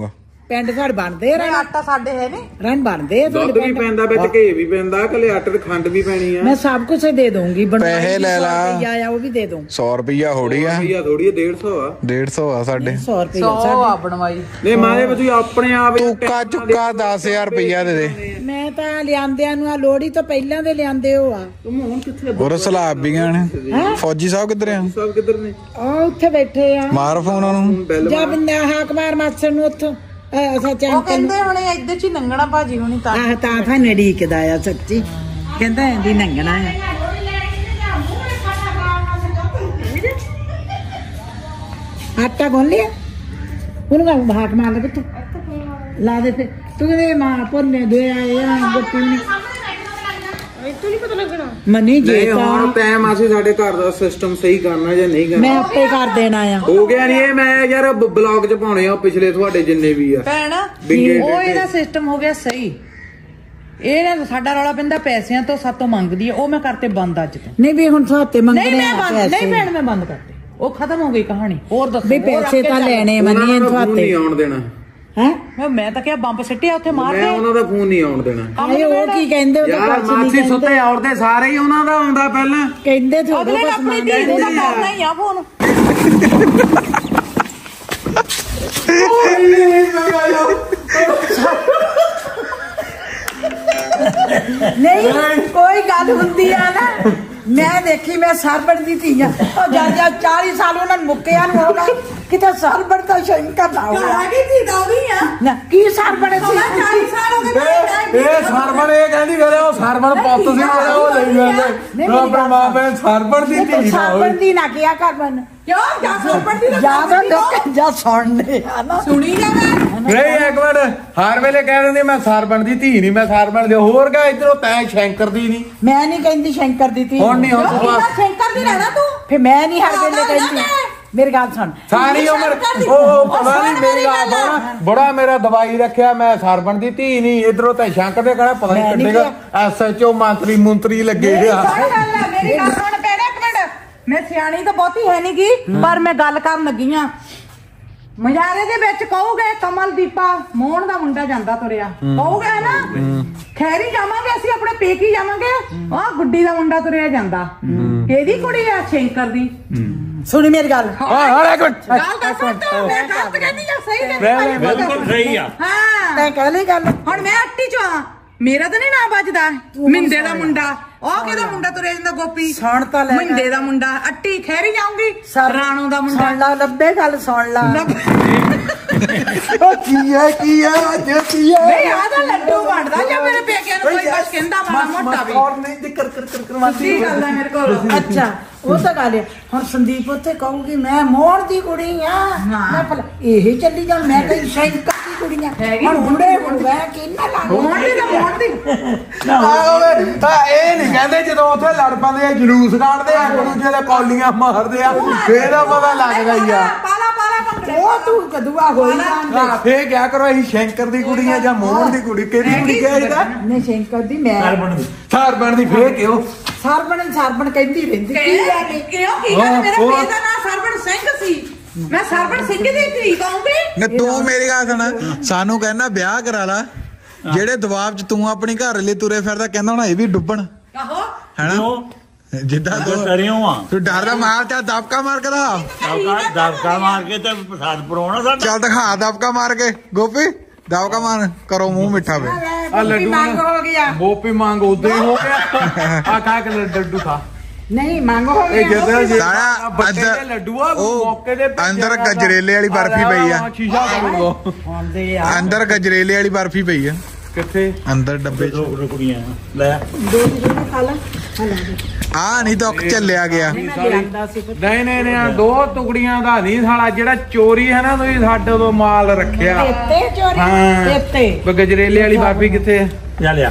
ਪਿੰਡ ਸਾਡੇ ਬਣਦੇ ਆ ਨਹੀਂ ਆਟਾ ਸਾਡੇ ਹੈ ਨੀ ਰਨ ਬਣਦੇ ਆ ਦੁੱਧ ਵੀ ਪੈਂਦਾ ਵਿੱਚ ਘੇ ਵੀ ਪੈਂਦਾ ਕਲੇ ਆਟੇ ਤੇ ਖੰਡ ਵੀ ਪੈਣੀ ਆ ਮੈਂ ਸਭ ਕੁਝ ਦੇ ਦਊਂਗੀ ਪੈਸੇ ਲੈ ਲਾ ਆ ਉਹ ਵੀ ਦੇ ਦਊਂ ਸੌ ਰੁਪਈਆ ਹੋੜੀ ਆ ਰੁਪਈਆ ਥੋੜੀ ਡੇਢ ਸੌ ਆ ਡੇਢ ਸੌ ਆ ਸਾਡੇ ਸੌ ਰੁਪਏ ਸੌ ਆ ਬਣਵਾਈ ਨਹੀਂ ਮਾਰੇ ਤੁਸੀਂ ਆਪਣੇ ਆਪ ਤੁੱਕਾ ਚੁੱਕਾ ਦਸ ਹਜ਼ਾਰ ਰੁਪਈਆ ਦੇ ਦੇ ਮੈਂ ਤਾਂ ਲਿਆਂਦਿਆਂ ਨੂੰ ਆ ਲੋੜੀ ਤੋਂ ਪਹਿਲਾਂ ਦੇ ਲਿਆਂਦੇ ਹੋ ਆ ਤੂੰ ਹੁਣ ਕਿੱਥੇ ਹੋਰ ਸਲਾਬ ਵੀ ਗਏ ਨੇ ਫੌਜੀ ਸਾਹਿਬ ਕਿੱਧਰ ਆ ਸਭ ਕਿੱਧਰ ਨੇ ਉਹ ਉੱਥੇ ਬੈਠੇ ਆ ਮਾਰ ਫੋਨ ਉਹਨੂੰ ਬੈਲ ਜਾਂ ਬੰਦਾ ਹਾਕ ਮਾਰ ਮਾਸਰ ਨੂੰ ਉੱਥੋਂ ਅਸਾਂ ਉਹ ਚੰਕਨ ਕਹਿੰਦੇ ਹੁਣੇ ਇੱਧਰ ਚ ਹੀ ਲੰਘਣਾ ਭਾਜੀ ਹੁਣੀ ਤਾਂ ਆਹ ਤਾਂ ਥਾ ਨੜੀਕਦਾ ਆ ਸੱਚੀ ਕਹਿੰਦਾ ਐਂਦੀ ਨੰਗਣਾ ਆ ਆਟਾ ਗੁੰਨ ਲਿਆ ਉਹਨੂੰ ਹਾਕ ਮਾਰ ਲੈ ਤੂੰ ਲਾ ਦੇ ਤੇ ਤੂੰ ਕਹਿੰਦੇ ਮਾਂ ਪੁੰਨੇ ਦੇ ਆਏ ਆ ਗੱਪੀ ਨੇ ਤੂੰ ਨਹੀਂ ਪਤਾ ਲੱਗਣਾ ਮਨੀ ਜੇ ਨਹੀਂ ਹੁਣ ਟਾਈਮ ਅਸੀਂ ਸਾਡੇ ਘਰ ਦਾ ਸਿਸਟਮ ਸਹੀ ਕਰਨਾ ਜਾਂ ਨਹੀਂ ਕਰਨਾ ਮੈਂ ਆਪੇ ਕਰ ਦੇਣਾ ਆ ਹੋ ਗਿਆ ਨਹੀਂ ਇਹ ਮੈਂ ਯਾਰ ਬਲੌਗ ਚ ਪਾਉਣੇ ਆ ਪਿਛਲੇ ਤੁਹਾਡੇ ਜਿੰਨੇ ਵੀ ਆ ਭੈਣ ਬਿੰਗੇ ਉਹ ਇਹਦਾ ਸਿਸਟਮ ਹੋ ਗਿਆ ਸਹੀ ਇਹ ਨਾ ਸਾਡਾ ਰੌਲਾ ਪੈਂਦਾ ਪੈਸਿਆਂ ਤੋਂ ਸਾਤੋਂ ਮੰਗਦੀ ਹੈ ਉਹ ਮੈਂ ਕਰਤੇ ਬੰਦ ਅੱਜ ਤੋਂ ਨਹੀਂ ਵੀ ਹੁਣ ਸਾਤੇ ਨਹੀਂ ਮੰਗਣੇ ਮੈਂ ਆ ਬੰਦ ਪੈਸੇ ਨਹੀਂ ਭੈਣ ਮੈਂ ਬੰਦ ਕਰਤੇ ਉਹ ਖਤਮ ਹੋ ਗਈ ਕਹਾਣੀ ਹੋਰ ਦੱਸੋ ਵੀ ਹੋਰ ਪੈਸੇ ਅੱਗੇ ਤਾਂ ਚੱਲ। ਲੈਣੇ ਉਹਨਾਂ ਮਨੀ ਦਾ ਫੋਨ ਸਾਤੇ ਨਹੀਂ ਆਉਣ ਦੇਣਾ ਹੈ ਮੈਂ ਮੈਂ ਤਾਂ ਕਿਹਾ ਬੰਬ ਸਿੱਟਿਆ ਉੱਥੇ ਮਾਰ ਮੈਂ ਦੇ ਉਹਨਾਂ ਦਾ ਫੋਨ ਨਹੀਂ ਆਉਣ ਦੇਣਾ ਆਏ ਉਹ ਕੀ ਕਹਿੰਦੇ ਉਹ ਤਾਂ ਯਾਰ ਕੁਛ ਨਹੀਂ ਮਾਸੀ ਕਹਿੰਦੇ। ਸੁੱਤੇ ਔਰਦੇ ਸਾਰੇ ਹੀ ਉਹਨਾਂ ਦਾ ਆਉਂਦਾ ਪਹਿਲਾਂ ਕਹਿੰਦੇ ਥੋੜਾ ਅਗਲੇ ਨੇ ਕੁਛ ਆਪਣੀ ਮੰਗਦੇ ਧੀ ਨੂੰ ਤਾਂ ਨੇ। ਕਰਨਾ ਹੀ ਆ ਫੋਨ ਨਹੀਂ ਕੋਈ ਗੱਲ ਹੁੰਦੀ ਆ ਨਾ ਮੈਂ ਦੇਖੀ ਮੈਂ ਸਰਬੜ ਦੀ ਧੀ ਆ ਉਹ ਜਦ ਜਦ ਚਾਲੀ ਸਾਲ ਉਹਨਾਂ ਨੂੰ ਮੁੱਕਿਆ ਨੂੰ ਹੋਣਾ ਕਿਤੇ ਸਰਬੜ ਦਾ ਸ਼ੰਕਰ ਨਾ ਹੋਇਆ ਆਗੀ ਧੀ ਦਾ ਵੀ ਆ ਨਾ ਕੀ ਸਰਬੜ ਸੀ ਚਾਲੀ ਸਾਲ ਹੋ ਗਏ ਇਹ ਸਰਵਣ ਇਹ ਕਹਿੰਦੀ ਕਰੇ ਉਹ ਸਰਵਣ ਪੁੱਤ ਸੀ ਜਿਹੜਾ ਉਹ ਲਈ ਜਾਂਦੇ ਉਹ ਆਪਣਾ ਮਾਂ ਭੈਣ ਸਰਵਣ ਦੀ ਧੀ ਨਾ ਸਰਬੜ ਹੋਈ ਦੀ ਨਾ ਕਿਹਾ ਕਰ ਮਨ ਕਿਉਂ ਜਾ ਸਰਪੜ ਦੀ ਜਿਆਦਾ ਲੋਕ ਜਾ ਸੁਣਨੇ ਆ ਨਾ ਸੁਣੀ ਜਾਵੇ ਨਹੀਂ ਇੱਕ ਮਿੰਟ ਹਰ ਵੇਲੇ ਕਹਿ ਦਿੰਦੇ ਮੈਂ ਸਰਵਣ ਦੀ ਧੀ ਨਹੀਂ ਮੈਂ ਸਰਵਣ ਦੇ ਹੋਰ ਕਾ ਇਧਰੋਂ ਤੈਂ ਸ਼ੰਕਰ ਦੀ ਨਹੀਂ ਮੈਂ ਨਹੀਂ ਕਹਿੰਦੀ ਸ਼ੰਕਰ ਦੀ ਧੀ ਹੁਣ ਨਹੀਂ ਹੁਣ ਤੂੰ ਬਸ ਸ਼ੰਕਰ ਦੀ ਰਹਿਣਾ ਤੂੰ ਫੇ ਮੈਂ ਨਹੀਂ ਹਰ ਵੇਲੇ ਕਹਿੰਦੀ ਮੇਰੀ ਗੱਲ ਸੁਣ ਸਾਰੀ ਉਮਰ ਉਹ ਪਤਾ ਨਹੀਂ ਮੇਰੀ ਗੱਲ ਸੁਣ ਬੜਾ ਮੇਰਾ ਦਵਾਈ ਰੱਖਿਆ ਮੈਂ ਸਰਵਣ ਦੀ ਧੀ ਨਹੀਂ ਇਧਰੋਂ ਤੈਂ ਸ਼ੰਕਰ ਦੇ ਕਹਿਣਾ ਪਤਾ ਨਹੀਂ ਕੱਢੇਗਾ ਐਸਐਚਓ ਮੰਤਰੀ ਮੰਤਰੀ ਲੱਗੇ ਆ ਮੇਰੀ ਗੱਲ ਸੁਣ ਪੈਣਾ ਇੱਕ ਮਿੰਟ ਮੈਂ ਸਿਆਣੀ ਤਾਂ ਬਹੁਤੀ ਹੈ ਨਹੀਂ ਗੀ ਪਰ ਮੈਂ ਗੱਲ ਕਰਨ ਲੱਗੀ ਆ ਮਜਾਰੇ ਦੇ ਵਿੱਚ ਕਹੋਗੇ ਕਮਲਦੀਪਾ ਮੋਹਨ ਦਾ ਮੁੰਡਾ ਜਾਂਦਾ ਤੁਰਿਆ ਕਹੋਗੇ ਨਾ ਖੈਰੀ ਜਾਵਾਂਗੇ ਅਸੀਂ ਆਪਣੇ ਪੇਕੀ ਜਾਵਾਂਗੇ ਆਹ ਗੁੱਡੀ ਦਾ ਮੁੰਡਾ ਤੁਰਿਆ ਜਾਂਦਾ ਕਿਹਦੀ ਕੁੜੀ ਆ ਸ਼ੰਕਰ ਦੀ ਸੁਣੀ ਮੇਰੀ ਗੱਲ ਹਾਂ ਹਰ ਇੱਕ ਮਿੰਟ ਗੱਲ ਦੱਸ ਤੂੰ ਮੈਂ ਗਲਤ ਕਹਿੰਦੀ ਜਾਂ ਸਹੀ ਕਹਿੰਦੀ ਬਿਲਕੁਲ ਸਹੀ ਆ ਹਾਂ ਤੈਂ ਕਹਿ ਲਈ ਗੱਲ ਹੁਣ ਮੈਂ ਅੱਟੀ ਚ ਆ ਮੇਰਾ ਤਾਂ ਨਹੀਂ ਨਾਂ ਵੱਜਦਾ ਮਿੰਦੇ ਦਾ ਮੁੰਡਾ ਉਹ ਕਿਹਦਾ ਮੁੰਡਾ ਤੁਰਿਆ ਜਾਂਦਾ ਗੋਪੀ ਸੁਣ ਤਾਂ ਲੈ ਮਿੰਦੇ ਦਾ ਮੁੰਡਾ ਅੱਟੀ ਖੈਰੀ ਜਾਊਂਗੀ ਰਾਣੋ ਦਾ ਮੁੰਡਾ ਸੁਣ ਲਾ ਲੱਭੇ ਗੱਲ ਸੁਣ ਲਾ ਉਹ ਕੀ ਹੈ ਕੀ ਹੈ ਅੱਜ ਕੀ ਹੈ ਨਹੀਂ ਆ ਤਾਂ ਲੱਡੂ ਵੰਡਦਾ ਜਾਂ ਮੇਰੇ ਪੇਕਿਆਂ ਨੂੰ ਕੋਈ ਕੁਛ ਕਹਿੰਦਾ ਮਾੜਾ ਮੋਟਾ ਵੀ ਔਰ ਨਹੀਂ ਤੇ ਕਰ ਕਰ ਕਰ ਕਰ ਕੀ ਗੱਲ ਹੈ ਮੇਰੇ ਕੋਲ ਅੱਛਾ ਉਹ ਤਾਂ ਗੱਲ ਹੈ ਹੁਣ ਸੰਦੀਪ ਉੱਥੇ ਕਹੂਗੀ ਮੈਂ ਮੋਹਣ ਦੀ ਕੁੜੀ ਆ ਮੈਂ ਭਲਾ ਇਹ ਚੱਲੀ ਜਾਣ ਮੈਂ ਕਹੀ ਸ਼ੰਕਰ ਦੀ ਕੁੜੀ ਆ ਹੁਣ ਬੁੜੇ ਹੁਣ ਮੈਂ ਕਿੰਨਾ ਲਾ ਮੋਹਣ ਦੀ ਤਾਂ ਮੋਹਣ ਦੀ ਆ ਇਹ ਨਹੀਂ ਕਹਿੰਦੇ ਜਦੋਂ ਉੱਥੇ ਲੜ ਪੈਂਦੇ ਆ ਜਲੂਸ ਕੱਢਦੇ ਆ ਇੱਕ ਦੂਜੇ ਦੇ ਕੌਲੀਆਂ ਮਾਰਦੇ ਆ ਫੇਰ ਆ ਪਤਾ ਲੱਗਦਾ ਹੀ ਆ ਪਾਲਾ ਪਾਲਾ ਭੰਗੜੇ ਉਹ ਤੂੰ ਕਦੂਆ ਹੋਈ ਜਾਂਦੇ ਹਾਂ ਫੇਰ ਕਿਆ ਕਰੋ ਅਸੀਂ ਸ਼ੰਕਰ ਦੀ ਕੁੜੀ ਆ ਜਾਂ ਮੋਹਨ ਦੀ ਕੁੜੀ ਕਿਹੜੀ ਕੁੜੀ ਕਿਹਾ ਇਹਦਾ ਨਹੀਂ ਸ਼ੰਕਰ ਦੀ ਮੈਂ ਸਰਬਣ ਦੀ ਫੇਰ ਕਿਉਂ ਸਰਬਣ ਸਰਬਣ ਕਹਿੰਦੀ ਰਹਿੰਦੀ ਕੀ ਆ ਨੀ? ਕਿਉਂ ਕੀ ਗੱਲ ਮੇਰਾ ਪੇ ਦਾ ਨਾਂ ਸਰਵਣ ਸਿੰਘ ਸੀ ਮੈਂ ਸਰਵਣ ਸਿੰਘ ਦੀ ਧੀ ਕਹੂੰਗੀ ਨਾ ਤੂੰ ਮੇਰੀ ਗੱਲ ਸੁਣ ਸਾਨੂੰ ਕਹਿੰਦਾ ਵਿਆਹ ਕਰਾ ਲਾ ਜਿਹੜੇ ਦਬਾਅ ਚ ਤੂੰ ਆਪਣੀ ਘਰ ਲਈ ਤੁਰੇ ਫਿਰਦਾ ਕਹਿੰਦਾ ਹੁਣ ਇਹ ਵੀ ਡੁੱਬਣ ਕਹੋ ਹੈਨਾ ਜਿੱਦਾਂ ਤੂੰ ਡਰਿਓ ਆ ਤੂੰ ਡਰਦਾ ਮਾਰ ਚਾ ਦਬਕਾ ਮਾਰ ਕੇ ਦਾ ਦਬਕਾ ਦਬਕਾ ਮਾਰ ਕੇ ਤੇ ਪ੍ਰਸਾਦ ਪਰੋਣਾ ਸਾਡਾ ਚੱਲ ਦਿਖਾ ਦਬਕਾ ਮਾਰ ਕੇ ਗੋਪੀ ਦਬਕਾ ਮਾਰ ਕਰੋ ਮੂੰਹ ਮਿੱਠਾ ਵੇ ਆ ਲੱਡੂ ਮੰਗ ਹੋ ਗਿਆ ਬੋਪੀ ਮੰਗ ਉਦੋਂ ਹੀ ਹੋ ਗਿਆ ਆ ਖਾ ਕੇ ਲੱਡੂ ਖਾ ਨਹੀਂ ਮੰਗ ਹੋ ਇਹ ਗਿਆ ਜਦੋਂ ਜੇ ਸਾਰਾ ਬੱਚੇ ਦੇ ਅੰਦਰ ਲੱਡੂ ਆ ਉਹ ਮੌਕੇ ਦੇ ਅੰਦਰ ਗਜਰੇਲੇ ਵਾਲੀ ਬਰਫੀ ਪਈ ਆ ਸ਼ੀਸ਼ਾ ਕਰੂਗਾ ਆਉਂਦੇ ਆ ਅੰਦਰ ਗਜਰੇਲੇ ਵਾਲੀ ਬਰਫੀ ਪਈ ਆ ਕਿੱਥੇ ਅੰਦਰ ਡੱਬੇ ਚ ਦੋ ਕੁੜੀਆਂ ਲੈ ਦੋ ਜਣੇ ਖਾ ਲਾ ਹਲਾ ਦੇ ਆ ਨਹੀਂ ਦੁੱਖ ਚੱਲਿਆ ਗਿਆ ਮੈਂ ਲਿਆਂਦਾ ਸੀ ਨਹੀਂ ਨਹੀਂ ਨਹੀਂ ਦੋ ਟੁਕੜੀਆਂ ਦਾ ਨਹੀਂ ਸਾਲਾ ਜਿਹੜਾ ਚੋਰੀ ਹੈ ਨਾ ਤੁਸੀਂ ਸਾਡੇ ਤੋਂ ਮਾਲ ਰੱਖਿਆ ਤੇ ਚੋਰੀ ਹਾਂ। ਤੇ ਗਜਰੇਲੇ ਵਾਲੀ ਬਾਬੀ ਕਿੱਥੇ ਹੈ ਜਾ ਲਿਆ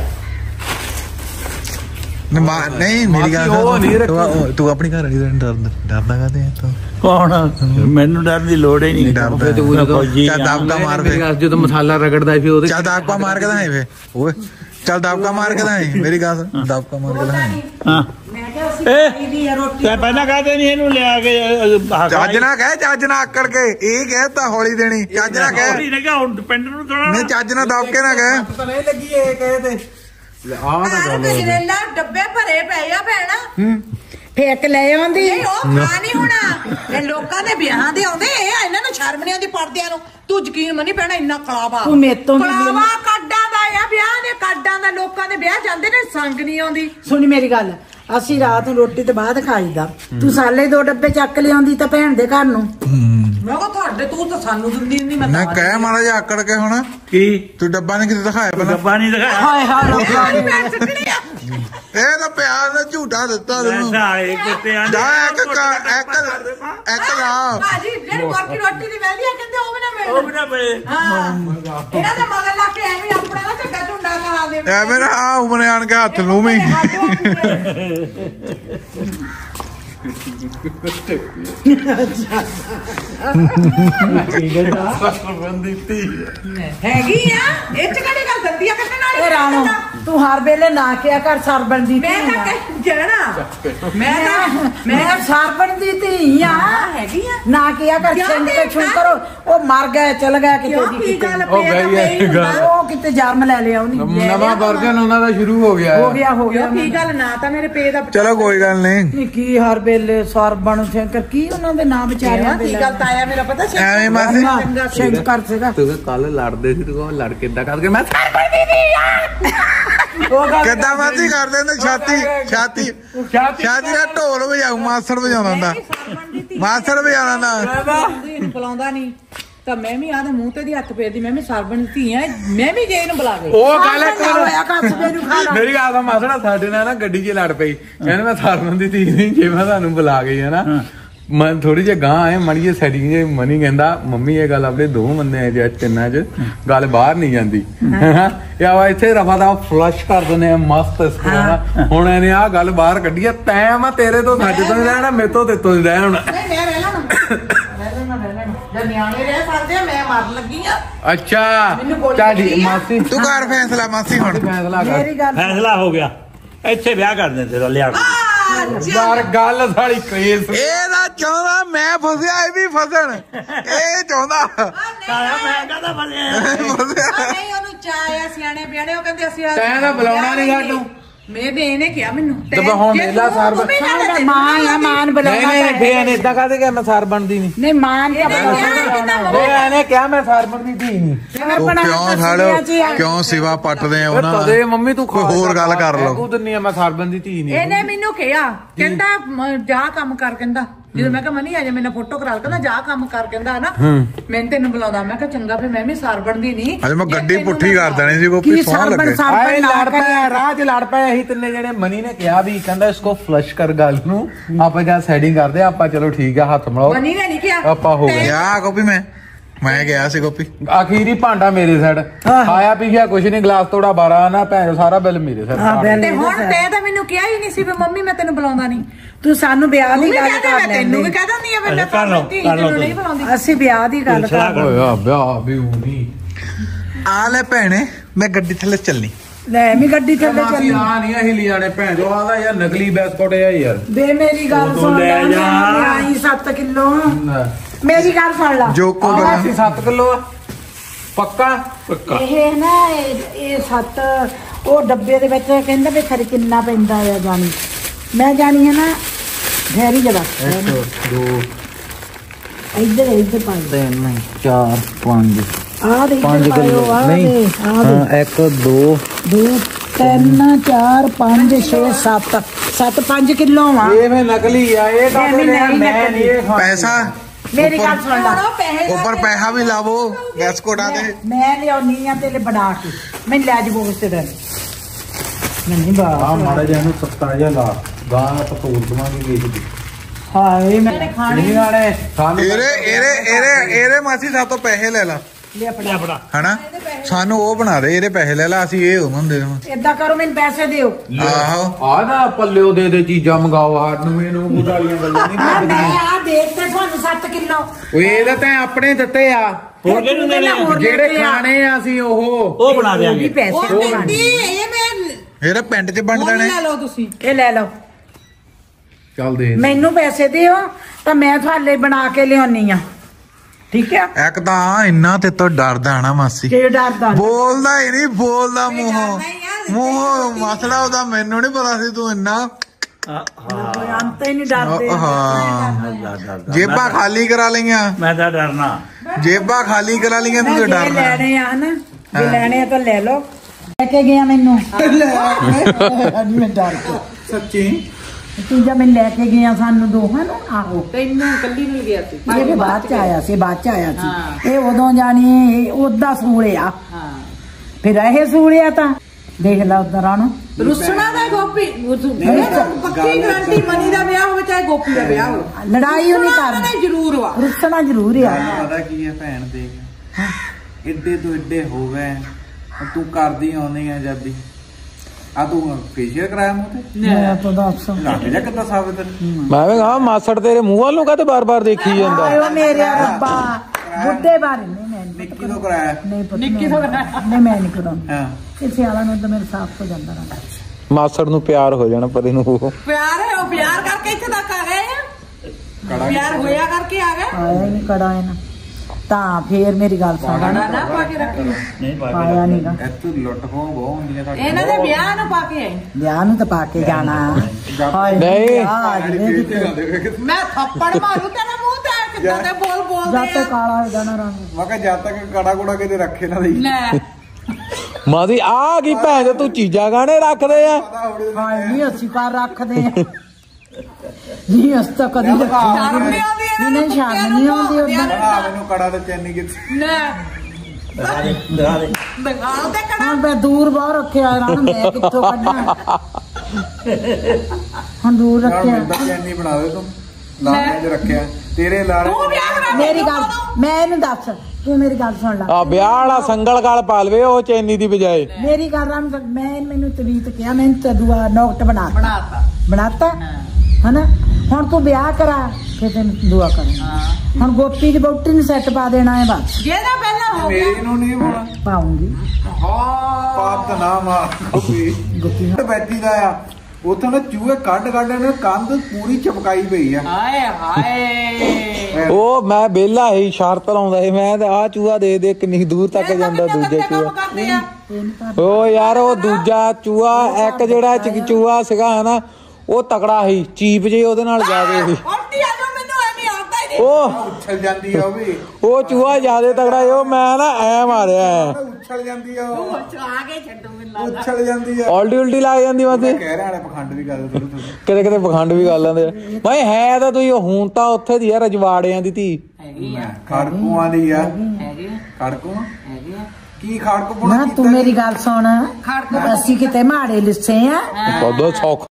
ਮਾ- ਨਹੀਂ ਮੇਰੀ ਗੱਲ ਬਾਕੀ ਉਹ ਨਹੀਂ ਸੁਣ। ਰੱਖੀ। ਤੂੰ ਤੂੰ ਆਪਣੀ ਘਰ ਵਾਲੀ ਦਾ ਡਰਦਾ ਡਰਦਾ ਕਾਤੇ ਆ ਤੂੰ ਕੌਣ ਮੈਨੂੰ ਡਰਨ ਦੀ ਲੋੜ ਹੀ ਨਹੀਂ ਡਰਦਾ ਮੈਂ ਫੌਜੀ ਚੱਲ ਆ। ਦਬਕਾ ਮਾਰ ਫੇ ਜਦੋਂ ਮਸਾਲਾ ਰਗੜਦਾ ਸੀ ਉਹਦੇ ਚੱਲ ਦਬਕਾ ਮਾਰ ਕੇ ਤਾਂ ਫੇ ਓਏ ਚੱਲ ਦਬਕਾ ਮਾਰ ਕੇ ਤਾਂ ਮੇਰੀ ਗੱਲ ਸੁਣ, ਦਬਕਾ ਮਾਰ ਕੇ ਤਾਂ ਹਾਂ ਮੈਂ ਕਿਹਾ ਅਸੀਂ ਚਾਹੀਦੀ ਹੈ ਰੋਟੀ ਤੇ ਪਹਿਲਾਂ ਕਹਦੇ ਨਹੀਂ ਇਹਨੂੰ ਲਿਆ ਕੇ ਅਹ, ਚੱਜ ਨਾ ਕਹਿ ਚੱਜ ਨਾ ਆਕੜ ਕੇ ਇਹ ਕਹਿਤਾ ਹੌਲੀ ਦੇਣੀ ਚੱਜ ਨਾ ਕਹਿ ਹੌਲੀ ਨਾ ਕਿਹਾ ਹੁਣ ਪਿੰਡ ਨੂੰ ਥੋੜਾ ਨਹੀਂ ਚੱਜ ਨਾ ਦਬ ਕੇ ਨਾ ਕਹਿ ਤਾਂ ਨਹੀਂ ਲੱਗੀ ਇਹ ਕਹੇ ਤੇ ਆਹ ਤਾਂ ਗੱਲ ਹੋ ਗਜਰੇਲਾ ਡੱਬੇ ਭਰੇ ਪਏ ਆ ਭੈਣਾ ਫੇਕ ਲੈ ਆਉਂਦੀ ਨਹੀਂ ਉਹ ਖਾ ਨਹੀਂ ਹੋਣਾ ਇਹ ਲੋਕਾਂ ਦੇ ਵਿਆਹਾਂ ਦੇ ਆਉਂਦੇ ਇਹ ਇਹਨਾਂ ਨੂੰ ਸ਼ਰਮ ਨਹੀਂ ਆਉਂਦੀ ਪਰਦਿਆਂ ਨੂੰ ਤੂੰ ਯਕੀਨ ਮੰਨੀ ਪੈਣਾ ਇੰਨਾ ਕਲਾਵਾ ਤੂੰ ਮੇਰੇ ਤੋਂ ਵੀ ਕਲਾਵਾ ਕੱਡਾਂ ਦਾ ਆ ਵਿਆਹ ਦੇ ਕੱਡਾਂ ਦਾ ਲੋਕਾਂ ਦੇ ਵਿਆਹ ਜਾਂਦੇ ਨੇ ਸੰਗ ਨਹੀਂ ਆਉਂਦੀ ਸੁਣੀ ਮੇਰੀ ਗੱਲ ਅਸੀਂ ਰਾਤ ਨੂੰ ਰੋਟੀ ਤੋਂ ਬਾਅਦ ਖਾਈਦਾ ਤੂੰ ਸਾਲੇ ਦੋ ਡੱਬੇ ਚੱਕ ਲਿਆਉਂਦੀ ਤਾਂ ਭੈਣ ਦੇ ਘਰ ਨੂੰ ਮੈਂ ਕਿਹਾ ਤੁਹਾਡੇ ਤੂੰ ਤਾਂ ਸਾਨੂੰ ਦਿੰਦੀ ਨਹੀਂ ਮੈਂ ਮੈਂ ਕਹਿ ਮਾੜਾ ਜਿਹਾ ਆਕੜ ਕੇ ਹੁਣ ਕੀ ਤੂੰ ਡੱਬਾ ਨੇ ਕਿਤੇ ਦਿਖਾਇਆ ਪਹਿਲਾਂ ਡੱਬਾ ਨਹੀਂ ਦਿਖਾਇਆ ਹਾਏ ਹਾਏ ਸਾਰੀ ਭੈਣ ਸਿੱਟਣੀ ਆ ਇਹ ਤਾਂ ਪਿਆਰ ਦਾ ਝੂਠਾ ਦਿੱਤਾ ਤੈਨੂੰ ਐਸਾ ਇਹ ਕੁੱਤਿਆਂ ਜਾ ਇੱਕ ਕ- ਇੱਕ ਇੱਕ ਲਾ ਭਾਜੀ ਜਿਹੜੀ ਬਾਕੀ ਰੋਟੀ ਦੀ ਵੈਲੀ ਆ ਕਹਿੰਦੇ ਉਹ ਵੀ ਨਾ ਉਹ ਮਿਲ ਬਣਾ ਪਏ ਹਾਂ ਇਹਨਾਂ ਦਾ ਮਗਰ ਲਾ ਕੇ ਐਵੇਂ ਆਪਣਾ ਨਾ ਝੱਗਾ ਝੁੰਡਾ ਕਰਾ ਦੇ ਐਵੇਂ ਨਾ ਆ ਉਮਨੇ ਆਣ ਕੇ ਹੱਥ ਨੂੰ ਵੀ ਹੈਗੀ ਆ ਇਹ ਚ ਕਿਹੜੀ ਗੱਲ ਦੰਦੀਆਂ ਕੱਟਣ ਵਾਲੀ ਇਹ ਰਾਣੋ ਤੂੰ ਹਰ ਵੇਲੇ ਨਾ ਕਿਹਾ ਕਰ ਸਰਬਣ ਦੀ ਮੈਂ ਧੀ ਤਾਂ ਆ ਕਹਿ ਜਾਣਾ ਮੈਂ ਤਾਂ ਮੈਂ ਮੈਂ ਸਰਬਣ ਦੀ ਧੀ ਆ ਹੈਗੀ ਆ ਨਾ ਕਿਹਾ ਕਰ ਕਿਉਂ ਸਿੰਘ ਤੇ ਨਹੀਂ ਛੂ ਕਰ? ਕਰੋ ਉਹ ਮਰ ਗਿਆ ਚਲ ਗਿਆ ਕਿਤੇ ਕਿਉਂ ਦੀ ਕੀ ਕਿਤੇ ਗੱਲ ਉਹ ਪਿਆ ਗਈ ਹੈ ਤਾਂ ਗੱਲ। ਉਹ ਕਿਤੇ ਜਰਮ ਲੈ ਲਿਆ ਉਹਨੇ ਨਵਾਂ ਵਰਜਨ ਉਹਨਾਂ ਦਾ ਸ਼ੁਰੂ ਹੋ ਗਿਆ ਹੋ ਗਿਆ ਹੋ ਗਿਆ ਕਿਉਂ ਕੀ ਗੱਲ ਨਾ ਤਾਂ ਮੇਰੇ ਪੇ ਦਾ ਚਲੋ ਕੋਈ ਗੱਲ ਨਹੀਂ ਨਹੀਂ ਕੀ ਹਰ ਵੇਲੇ ਸਰਬਣ ਸਿੰਘ ਕੀ ਉਹਨਾਂ ਦੇ ਨਾਂ ਵਿਚਾਰਿਆਂ ਦੇ ਕੀ ਗੱਲ ਤਾਂ ਆਇਆ ਮੇਰਾ ਪਤਾ ਸੀ ਐਵੇਂ ਮਾਸੀ ਚੰਗਾ ਸਿੰਘ ਕਰ ਸੀਗਾ ਤੂੰ ਕੱਲ ਲੜਦੇ ਸੀ ਤੂੰ ਲੜ ਕੇ ਇਦਾਂ ਕਰਕੇ ਮੈਂ ਉਹ ਗੱਲ ਕਿੱਦਾਂ ਮਾਸੀ ਕਰਦੇ ਨੇ ਛਾਤੀ ਛਾਤੀ ਛਾਤੀ ਦਾ ਢੋਲ ਵਜਾਉ ਮਾਸੜ ਵਜਾਉਂਦਾ ਹੁੰਦਾ ਮਾਸੜ ਵਜਾਉਂਦਾ ਹੁੰਦਾ ਇਹਨੂੰ ਬੁਲਾਉਂਦਾ ਨਹੀਂ ਤਾਂ ਮੈਂ ਵੀ ਆਦੇ ਮੂੰਹ ਤੇ ਦੀ ਹੱਥ ਫੇਰਦੀ ਮੈਂ ਵੀ ਸਰਬਣ ਦੀ ਧੀ ਆ ਮੈਂ ਵੀ ਜੇ ਇਹਨੂੰ ਬੁਲਾ ਗਈ ਉਹ ਗੱਲ ਇੱਕ ਹੋਇਆ ਕਸਬੇ ਨੂੰ ਖਾਣਾ ਮੇਰੀ ਗੱਲ ਦਾ ਮਾਸੜਾ ਸਾਡੇ ਨਾਲ ਨਾ ਗੱਡੀ 'ਚ ਲੜ ਪਈ ਕਹਿੰਦੇ ਮੈਂ ਸਰਬਨ ਦੀ ਧੀ ਨਹੀਂ ਜੇ ਮੈਂ ਤੁਹਾਨੂੰ ਬੁਲਾ ਗਈ ਹੈ ਨਾ ਮੈਂ ਥੋੜੀ ਜਿਹੀ ਗਾਂ ਆਏ ਮੜੀ ਜਿਹੀ ਸੈਟਿੰਗ ਜੇ ਮਨੀ ਕਹਿੰਦਾ ਮੰਮੀ ਇਹ ਗੱਲ ਆਪਣੇ ਦੋ ਬੰਦੇ ਆ ਜੇ ਤਿੰਨਾਂ 'ਚ ਗੱਲ ਬਾਹਰ ਨਹੀਂ ਜਾਂਦੀ ਇਹ ਆ ਇੱਥੇ ਰਫਾ ਦਾ ਫਲਸ਼ ਕਰ ਦਿੰਦੇ ਆ ਮਸਤ ਇਸ ਤਰ੍ਹਾਂ ਹੁਣ ਇਹਨੇ ਆ ਗੱਲ ਬਾਹਰ ਕੱਢੀ ਆ ਤੈਂ ਮੈਂ ਤੇਰੇ ਤੋਂ ਸਾਡੇ ਤੋਂ ਨਹੀਂ ਰਹਿਣਾ ਮੇਰੇ ਤੋਂ ਤੇਤੋਂ ਨਹੀਂ ਰਹਿਣਾ ਨਹੀਂ ਮੈਂ ਰਹਿ ਲੈਣਾ ਰਹਿ ਲੈਣਾ ਰਹਿ ਲੈਣਾ ਜੇ ਨਿਆਣੇ ਰਹਿ ਸਕਦੇ ਆ ਮੈਂ ਮਰਨ ਲੱਗੀ ਆ ਅੱਛਾ ਮੈਨੂੰ ਗੋਲੀ ਚੱਲ ਲੱਗੀ ਆ। ਮਾਸੀ ਤੂੰ ਕਰ ਫੈਸਲਾ ਮਾਸੀ ਹੁਣ ਫੈਸਲਾ ਕਰ ਮੇਰੀ ਗੱਲ ਫੈਸਲਾ ਹੋ ਗਿਆ ਇੱਥੇ ਵਿਆਹ ਕਰ ਦੇ ਤੇਰਾ ਲਿਆ ਯਾਰ ਗੱਲ ਸਾਲੀ ਕੇਸ ਇਹ ਤਾਂ ਚਾਹੁੰਦਾ ਮੈਂ ਫਸਿਆ ਇਹ ਵੀ ਫਸਣ ਇਹ ਚਾਹੁੰਦਾ ਤਾਇਆ ਮੈਂ ਕਹਦਾ ਫਸਿਆ ਆ ਨਹੀਂ ਉਹਨੂੰ ਚਾਹਿਆ ਸਿਆਣੇ ਬਿਆਣੇ ਉਹ ਕਹਿੰਦੇ ਅਸੀਂ ਤੈਂ ਤਾਂ ਬੁਲਾਉਣਾ ਨੀ ਸਾਨੂੰ। ਮੈਂ ਦੇ ਇਹਨੇ ਕਿਹਾ ਮੈਨੂੰ ਤੇ ਹੁਣ ਜੇ ਮੇਲਾ ਤੂੰ- ਸਰਬ- ਤੂੰ ਵੀ ਨਾ ਸਾਡਾ ਦੇ, ਮਾਂ ਆ ਮਾਨ ਨਹੀਂ ਬੁਲਾਉਣਾ ਨਹੀਂ ਫੇਰ ਇਹਨੇ ਇਦਾਂ ਕਾਹਦੇ ਕਿ ਮੈਂ ਸਾਰ ਬਣਦੀ ਨਹੀਂ ਨਹੀਂ ਮਾਨ ਤਾਂ ਇਹਨੇ ਕਿਹਾ ਬੁਲਾਉਣਾ ਕਿੰਨਾ ਫੇਰ ਇਹਨੇ ਕਿਹਾ ਮੈਂ ਸਾਰ ਬਣਦੀ ਧੀ ਨਹੀਂ ਉਹ ਕਿਉਂ ਸਾੜੋ ਕਿਉਂ ਸਿਵਾ ਪੱਟਦੇ ਆ ਉਹਨਾਂ ਤਦੇ ਮੰਮੀ ਤੂੰ ਕੋਈ ਹੋਰ ਗੱਲ ਕਰ ਲਓ ਤੂੰ ਦਿੰਨੀ ਆ ਮੈਂ ਸਾਰ ਬਣਦੀ ਧੀ ਨਹੀਂ ਇਹਨੇ ਮੈਨੂੰ ਕਿਹਾ ਕਹਿੰਦਾ ਮ- ਜਾ ਕੰਮ ਕਰ ਕਹਿੰਦਾ ਜਦੋਂ ਮੈਂ ਕਿਹਾ ਮਨੀ ਆ ਜਾ ਮੈਨੂੰ ਫੋਟੋ ਕਰਾ ਕਹਿੰਦਾ ਜਾ ਕੰਮ ਕਰ ਕਹਿੰਦਾ ਨਾ ਮੈਂ ਤੈਨੂੰ ਬੁਲਾਉਂਦਾ ਮੈਂ ਕਿਹਾ ਚੰਗਾ ਫੇਰ ਮੈਂ ਵੀ ਸਾਰ ਬਣਦੀ ਨਹੀਂ ਅਜੇ ਮੈਂ ਜੇ ਗੱਡੀ ਤੈਨੂੰ ਪੁੱਠੀ ਮੈਂ ਕਰ ਦੇਣੀ ਸੀ ਕੀ ਗੋਪੀ ਸੌਂ ਸਰਬਣ ਲੱਗੇ ਸਰਬਣ ਆਏ ਨਾ ਲੜ ਕਰਿਆ। ਪਏ ਰਾਹ 'ਚ ਲੜ ਪਏ ਅਸੀਂ ਤਿੰਨੇ ਜਣੇ ਮਨੀ ਨੇ ਕਿਹਾ ਵੀ ਕਹਿੰਦਾ ਇਸਕੋ ਫਲਸ਼ ਕਰ ਗੱਲ ਨੂੰ ਆਪਾਂ ਜਾਂ ਸੈਟਿੰਗ ਕਰਦੇ ਆ ਆਪਾਂ ਚਲੋ ਠੀਕ ਆ ਹੱਥ ਮਿਲਾਓ ਮਨੀ ਨੇ ਨਹੀਂ ਕਿਹਾ ਆਪਾਂ ਹੋ ਗਏ ਗਿਆ ਗੋਪੀ ਮੈਂ ਮੈਂ ਗਿਆ ਸੀ ਗੋਪੀ ਆਖੀਰੀ ਭਾਂਡਾ ਮੇਰੇ ਸਾਈਡ ਖਾਇਆ ਪੀਆ ਕੁਛ ਨਹੀਂ ਗਲਾਸ ਤੋੜਾ ਬਾਰਾ ਨਾ ਭੈਣ ਸਾਰਾ ਬਿੱਲ ਮੇਰੇ ਹਾਂ, ਸਾਈਡ ਬਿੱਲ। ਤੇ ਹੁਣ ਤੇ ਤਾਂ ਮੈਨੂੰ ਕਿਹਾ ਹੀ ਨਹੀਂ ਸੀ ਵੀ ਮੰਮੀ ਮੈਂ ਤੈਨੂੰ ਬੁਲਾਉਂਦਾ ਨਹੀਂ ਤੂੰ ਸਾਨੂੰ ਵਿਆਹ ਤੂੰ ਦੀ ਵੀ ਗੱਲ ਕਹਿੰਦਾ ਕਰ ਮੈਂ ਤੈਨੂੰ ਵੀ ਲੈਂਦੇ ਕਹਿ ਦਿੰਦੀ ਆ ਵੀ ਮੈਂ ਅੱਛਾ, ਕਰ ਲਓ, ਧੀ ਕਰ ਲਓ ਤੈਨੂੰ ਨਹੀਂ ਤੁਸੀਂ। ਬੁਲਾਉਂਦੀ ਅਸੀਂ ਵਿਆਹ ਦੀ ਗੱਲ ਕਰ ਓਏ ਆ ਵਿਆਹ ਵੀ ਹੁੰਦੀ ਆ ਲੈ ਭੈਣੇ ਮੈਂ ਗੱਡੀ ਥੱਲੇ ਚੱਲਣੀ ਲੈ ਮੈਂ ਗੱਡੀ ਥੱਲੇ ਮਾਸੀ ਚੱਲੀ ਆ ਨਹੀਂ ਅਸੀਂ ਲਿਆਣੇ ਭੈਣ ਜੋ ਆਦਾ ਯਾਰ ਨਕਲੀ ਬਿਸਕੁਟ ਆ ਯਾਰ ਬੇ ਮੇਰੀ ਗੱਲ ਉਦੋਂ ਸੁਣ ਲੈ ਲੈ ਜਾ। ਆਈ ਸੱਤ ਕਿਲੋ ਮੇਰੀ ਗੱਲ ਸੁਣ ਲਾ ਜੋ ਕੋ ਆਹ ਅਸੀਂ ਸੱਤ ਕਿਲੋ ਆ ਪੱਕਾ ਇਹ ਨਾ ਇਹ ਇਹ ਸੱਤ ਉਹ ਡੱਬੇ ਦੇ ਵਿੱਚ ਕਹਿੰਦਾ ਵੀ ਖਰੇ ਕਿੰਨਾ ਪੈਂਦਾ ਆ ਜਾਣੀ ਮੈਂ ਜਾਣੀ ਹੈ ਨਾ ਘੈਰੀ ਜਗਾ ਇੱਕ ਦੋ ਇੱਧਰ ਇੱਧਰ ਪਾ ਦੇ ਤਿੰਨ ਚਾਰ ਪੰਜ ਆਹ ਦੇ ਇੱਧਰ ਪਾਇਓ ਆਹ ਦੇ ਆਹ ਦੇ ਇੱਕ ਦੋ ਦੋ ਤਿੰਨ ਚਾਰ ਪੰਜ ਛੇ ਸੱਤ ਸੱਤ ਪੰਜ ਕਿਲੋ ਆ ਇਹ ਮੈਂ ਨਕਲੀ ਆ ਇਹ ਤਾਂ ਨਹੀਂ, ਨਹੀਂ, ਮੈਂ ਨਕਲੀ। ਨਹੀਂ ਇਹ ਖਾਣੀ। ਪੈਸਾ ਮੇਰੀ ਗੱਲ ਸੁਣ ਲਾ ਹੁਣ ਉਹ ਪੈਸੇ ਉੱਪਰ ਪੈਸਾ ਵੀ ਲਾਵੋ ਗੈਸ ਕੋਟਾਂ ਦੇ ਮੈਂ ਲਿਆਉਣੀ ਆ ਤੇਰੇ ਬਣਾ ਕੇ ਮੈਂ ਲੈ ਜਬੋ ਉਸ ਤੇ ਨਹੀਂ ਆ ਬਾ ਮਾੜਾ ਜਿਹਾ ਇਹਨੂੰ ਸੱਤਾ ਜਿਹਾ ਲਾ ਗਾਂ ਆਪਾਂ ਤੋੜ ਦਵਾਂਗੇ ਵੇਚ ਦੀ ਹਾਏ ਮੈਂ ਨਹੀਂ ਗਾਣੇ ਸਾਨੂੰ ਇਹਦੇ ਇਹਦੇ ਇਹਦੇ ਇਹਦੇ ਮਾਸੀ ਸਾਡੇ ਤੋਂ ਪੈਸੇ ਲੈ ਲਾ ਲੈ ਆਪਣਾ ਆਪਣਾ ਹਨਾ ਸਾਨੂੰ ਉਹ ਬਣਾ ਦੇ ਇਹਦੇ ਪੈਸੇ ਲੈ ਲਾ ਅਸੀਂ ਇਹ ਉਹਨਾਂ ਨੂੰ ਦੇ ਦੇਵਾਂ ਏਦਾਂ ਕਰੋ ਮੈਨੂੰ ਪੈਸੇ ਦਿਓ ਆਹੋ ਆ ਨਾ ਪੱਲਿਓ ਦੇ ਦੇ ਚੀਜ਼ਾਂ ਮੰਗਾਓ ਹਾਰ ਨੂੰ ਇਹਨੂੰ ਗੁਦਾਲੀਆਂ ਗੱਲਾਂ ਨਹੀਂ ਆ ਮੈਂ ਕਰਦੀਆਂ ਆ ਦੇਖ ਤੇ ਤੁਹਾਨੂੰ ਸੱਤ ਕਿਲੋ ਓਏ ਇਹਦੇ ਤਾਂ ਆਪਣੇ ਦਿੱਤੇ ਆ ਹੋਰ ਕਿਹਨੂੰ ਦੇਣੇ ਆ? ਹੋਰ ਜਿਹੜੇ ਦਿੱਤੇ ਆ। ਖਾਣੇ ਆ ਅਸੀਂ ਉਹ ਉਹ ਬਣਾ ਉਹ ਵੀ ਦੇਾਂਗੇ ਪੈਸੇ ਉਹ ਦੇ ਦਿੰਦੀ ਇਹ ਮੈਂ ਇਹਦੇ ਪਿੰਡ 'ਚ ਵੰਡ ਉਹ ਦੇਣੇ ਲੈ ਲਓ ਤੁਸੀਂ ਇਹ ਲੈ ਲਓ ਚੱਲ ਦੇ ਮੈਨੂੰ ਪੈਸੇ ਦਿਓ ਤਾਂ ਮੈਂ ਤੁਹਾਡੇ ਬਣਾ ਕੇ ਲਿਆਉਣੀ ਆ ਠੀਕ ਹੈ। ਇੱਕ ਤਾਂ ਇੰਨਾ ਤੇ ਤੋਂ ਡਰਦਾ ਨਾ ਮਾਸੀ ਕਿ ਡਰਦਾ ਬੋਲਦਾ ਹੀ ਨਹੀਂ ਬੋਲਦਾ ਮੂੰਹੋਂ ਮੂੰਹੋਂ ਮਸਲਾ ਉਹਦਾ ਮੈਨੂੰ ਨਹੀਂ ਪਤਾ ਸੀ ਤੂੰ ਇੰਨਾ ਕੋਈ ਅੰਤ ਹੀ ਨਹੀਂ ਡਰਦੇ ਹਾਂ ਜੇਬਾਂ ਖਾਲੀ ਕਰਾ ਲਈਆਂ ਮੈਂ ਤਾਂ ਡਰਨਾ ਜੇਬਾਂ ਖਾਲੀ ਕਰਾ ਲਈਆਂ ਤੂੰ ਤੇ ਜੇ ਡਰਨਾ ਲੈਣੇ ਆ ਨਾ ਜੇ ਲੈਣੇ ਆ ਤਾਂ ਲੈ ਲਓ ਲੈ ਕੇ ਗਿਆ ਮੈਨੂੰ ਮੈਂ ਡਰ ਕੇ ਸੱਚੀ ਤੂੰ ਜਦ ਮੈਂ ਲੈ ਕੇ ਗਿਆ ਸਾਨੂੰ ਦੋਹਾਂ ਨੂੰ ਆਹੋ ਤੈਨੂੰ ਕੱਲੀ ਨੂੰ ਗਿਆ ਸੀ ਇਹ ਵੀ ਬਾਅਦ ਚ ਆਇਆ ਸੀ ਬਾਅਦ ਚ ਆਇਆ ਸੀ ਇਹ ਉਦੋਂ ਜਾਣੀ ਉਹਦਾ ਸੂਲਿਆ ਹਾਂ ਫਿਰ ਇਹ ਸੂਲਿਆ ਤਾਂ ਦੇਖ ਲਾ ਉਧਰਾਂ ਨੂੰ ਰੁੱਸਣਾ ਦਾ ਗੋਪੀ ਪੱਕੀ ਗਰੰਟੀ ਮਨੀ ਦਾ ਵਿਆਹ ਹੋਵੇ ਚਾਹੇ ਗੋਪੀ ਦਾ ਵਿਆਹ ਹੋਵੇ ਲੜਾਈ ਉਹ ਨਹੀਂ ਰੁੱਸਣਾ ਕਰਨੀ ਜ਼ਰੂਰ ਵਾ ਰੁੱਸਣਾ ਜ਼ਰੂਰ ਆ ਪਤਾ ਕੀ ਹੈ ਭੈਣ ਦੇਖ ਏਡੇ ਤੋਂ ਏਡੇ ਹੋ ਗਏ ਤੂੰ ਕਰਦੀ ਆਉਣੀ ਆ ਜਦੀ ਆ ਤੂੰ ਫੇਸ਼ੀਅਲ ਕਰਾਇਆ ਮੂੰਹ ਤੇ ਮੈਂ ਤਾਂ ਦੱਸ ਲੱਗ ਜਾ ਕਿੱਦਾਂ ਸਾਬਤ ਮੈਂ ਵੀ ਕਹਾਂ ਮਾਸੜ ਤੇਰੇ ਮੂੰਹ ਵੱਲ ਨੂੰ ਕਾਤੇ ਬਾਰ-ਬਾਰ ਦੇਖੀ ਜਾਂਦਾ ਆਇਓ ਮੇਰੇ ਰੱਬਾ ਬੁੱਢੇ ਬਾਰੇ ਨਹੀਂ ਮੈਂ ਨਿੱਕੀ ਤੋਂ ਕਰਾਇਆ ਨਹੀਂ ਪੁੱਤ ਨਿੱਕੀ ਤੋਂ ਨਹੀਂ ਮੈਂ ਨਹੀਂ ਕਰਾਉਂਦਾ ਹਾਂ ਕਿਸੇ ਵਾਲਾ ਨੂੰ ਤਾਂ ਮੇਰੇ ਸਾਫ ਹੋ ਜਾਂਦਾ ਰਹਾ ਮਾਸੜ ਨੂੰ ਪਿਆਰ ਹੋ ਜਾਣਾ ਪਰ ਇਹਨੂੰ ਪਿਆਰ ਹੈ ਉਹ ਪਿਆਰ ਕਰਕੇ ਇੱਥੇ ਤੱਕ ਆ ਗਏ ਆ ਪਿਆਰ ਹੋਇਆ ਕਰਕੇ ਆ ਗਏ ਆਇਆ ਹੀ ਨਹੀਂ ਕੜਾ ਇਹਨਾਂ ਤਾਂ ਫੇਰ ਮੇਰੀ ਗੱਲ ਸੁਣ ਕੜਾ ਨਾ ਪਾ ਕੇ ਰੱਖੀ ਨਹੀਂ ਪਾ ਪਾਇਆ ਨਹੀਂਗਾ ਇੱਥੋਂ ਲੁੱਟ ਖੋਹ ਬਹੁਤ ਹੁੰਦੀਆਂ ਤੁਹਾਡੇ ਇਹਨਾਂ ਦੇ ਵਿਆਹ ਨੂੰ ਪਾ ਕੇ ਆਈ ਵਿਆਹ ਨੂੰ ਤਾਂ ਪਾ ਕੇ ਜਾਣਾ ਹਾਏ ਨਹੀਂ। ਆ ਜਿਹੜੇ ਮੈਂ ਥੱਪੜ ਮਾਰੂ ਤੇਰੇ ਮੂੰਹ ਤੇ ਕਿੱਦਾਂ ਦੇ ਬੋਲ ਬੋਲਦੇ ਜੱਟ ਆ ਕਾਲਾ ਹੋ ਜਾਣਾ ਰੰਗ ਮੈਂ ਕਿਹਾ ਜਦ ਤੱਕ ਕੜਾ ਕੁੜਾ ਕਿਤੇ ਰੱਖੇ ਨਾ ਲਈ ਲੈ ਮਾਦੀ ਆ ਕੀ ਭੈਣ ਤੂੰ ਚੀਜ਼ਾਂ ਗਾਣੇ ਰੱਖਦੇ ਆ ਹਾਏ ਨਹੀਂ ਅਸੀਂ ਘਰ ਰੱਖਦੇ ਆ ਨਹੀਂ ਅਸ ਤਾਂ ਕਦੀ ਰੱਖੀ ਸ਼ਰਮ ਨਹੀਂ ਆਉਂਦੀ ਇਹਨਾਂ ਨਹੀਂ ਸ਼ਰਮ ਨਹੀਂ ਆਉਂਦੀ ਉਦਾਂ ਆ ਮੈਨੂੰ ਕੜਾ ਤੇ ਚੈਨੀ ਕਿੱਥੇ ਲੈ ਦਿਖਾ ਦੇ ਦਿਖਾ ਦੇ ਦਿਖਾਓ ਤੇ ਕੜਾ ਹੁਣ ਮੈਂ ਦੂਰ ਬਾਹਰ ਰੱਖਿਆ ਰਾਂ ਮੈਂ ਕਿੱਥੋਂ ਕੱਢਾਂ ਹੁਣ ਦੂਰ ਨਾਲ ਰੱਖਿਆ ਮੈਨੂੰ ਚੈਨੀ ਬਣਾ ਦੇ ਤੂੰ ਲਾਣੇ ਚ ਰੱਖਿਆ ਤੇਰੇ ਲਾਣੇ ਤੂੰ ਵਿਆਹ ਕਰਾ ਮੇਰੀ ਗੱਲ ਮੈਂ ਇਹਨੂੰ ਦੱਸ ਤੂੰ ਮੇਰੀ ਗੱਲ ਸੁਣ ਲੈ ਆ ਵਿਆਹ ਵਾਲਾ ਸੰਗਲ ਗਲ ਪਾ ਲਵੇ ਉਹ ਚੈਨੀ ਦੀ ਬਜਾਏ ਮੇਰੀ ਗੱਲ ਰਾਂ ਮੈਂ ਮੈਨੂੰ ਤਵੀਤ ਕਿਹਾ ਮੈਂ ਤੇ ਦੁਆ ਨੋਟ ਬਣਾ ਬਣਾਤਾ ਬਣਾਤਾ ਹਨਾ ਹੁਣ ਤੂੰ ਵਿਆਹ ਕਰਾ ਫਿਰ ਤੈਨੂੰ ਦੁਆ ਕਰਾਂ ਹੁਣ ਗੋਪੀ ਦੀ ਬੋਟੀ ਨੂੰ ਸੈੱਟ ਪਾ ਦੇਣਾ ਹੈ ਬਸ ਜਿਹੜਾ ਪਹਿਲਾਂ ਹੋ ਗਿਆ ਮੇਰੀ ਨੂੰ ਨਹੀਂ ਹੋਣਾ ਪਾਉਂਗੀ ਹਾਂ ਪਾਪ ਦਾ ਨਾਮ ਆ ਗੋਪੀ ਨੂੰ ਬੈਠੀ ਦਾ ਆ ਉੱਥੇ ਨਾ ਚੂਹੇ ਕੱਢ ਕੱਢ ਨੇ ਕੰਧ ਪੂਰੀ ਚਪਕਾਈ ਪਈ ਆ ਹਾਏ ਹਾਏ ਉਹ ਮੈਂ ਵਿਹਲਾ ਹੀ ਸ਼ਰਤ ਲਾਉਂਦਾ ਸੀ ਮੈਂ ਤੇ ਆ ਚੂਹਾ ਦੇ ਦੇ ਕਿੰਨੀ ਦੂਰ ਤੱਕ ਜਾਂਦਾ ਦੂਜਾ ਕੰਮ ਚੂਹਾ ਕਰਦੇ ਆ ਉਹ ਯਾਰ ਉਹ ਦੂਜਾ ਚੂਹਾ ਇੱਕ ਜਿਹੜਾ ਚ ਚੂਹਾ ਸੀਗਾ ਨਾ ਉਹ ਤਕੜਾ ਸੀ ਚੀਪ ਜੇ ਉਹਦੇ ਨਾਲ ਜਾਦੇ ਸੀ ਉਲਟੀ ਆ ਜਾ ਮੈਨੂੰ ਐਵੇਂ ਆਉਂਦਾ ਹੀ ਨਹੀਂ ਉਹ ਉੱਛਲ ਜਾਂਦੀ ਆ ਉਹ ਵੀ ਉਹ ਚੂਹਾ ਜਿਆਦੇ ਤਕੜਾ ਸੀ ਉਹ ਮੈਂ ਨਾ ਐ ਮਾਰਿਆ ਉੱਛਲ ਜਾਂਦੀ ਆ ਉਹ ਆ ਕੇ ਛੱਡੋ ਮੈਨੂੰ ਉੱਛਲ ਜਾਂਦੀ ਆ ਉਲਟੀ ਉਲਟੀ ਲੱਗ ਜਾਂਦੀ ਮਾਤੇ ਕਹਿ ਰਿਹਾ ਵਾਲੇ ਪਖੰਡ ਵੀ ਗੱਲ ਥੋੜੀ ਥੋੜੀ ਕਿਤੇ ਕਿਤੇ ਪਖੰਡ ਵੀ ਕਰ ਲੈਂਦੇ ਆ ਭਾਈ ਹੈ ਤਾਂ ਤੁਸੀਂ ਹੁਣ ਤਾਂ ਉੱਥੇ ਦੀ ਆ ਰਜਵਾੜਿਆਂ ਦੀ ਧੀ ਹੈਗੀ ਆ ਖੜਕੂਆਂ ਦੀ ਆ ਹੈਗੀ ਆ ਖੜਕੂ ਹੈਗੀ ਆ ਕੀ ਖੜਕੂ ਪੁਣਾ ਨਾ ਤੂੰ ਮੇਰੀ ਗੱਲ ਸੁਣ ਅਸੀਂ ਕਿਤੇ ਮਾੜੇ ਲਿੱਸੇ ਆ ਕਦੋਂ ਸੌਖ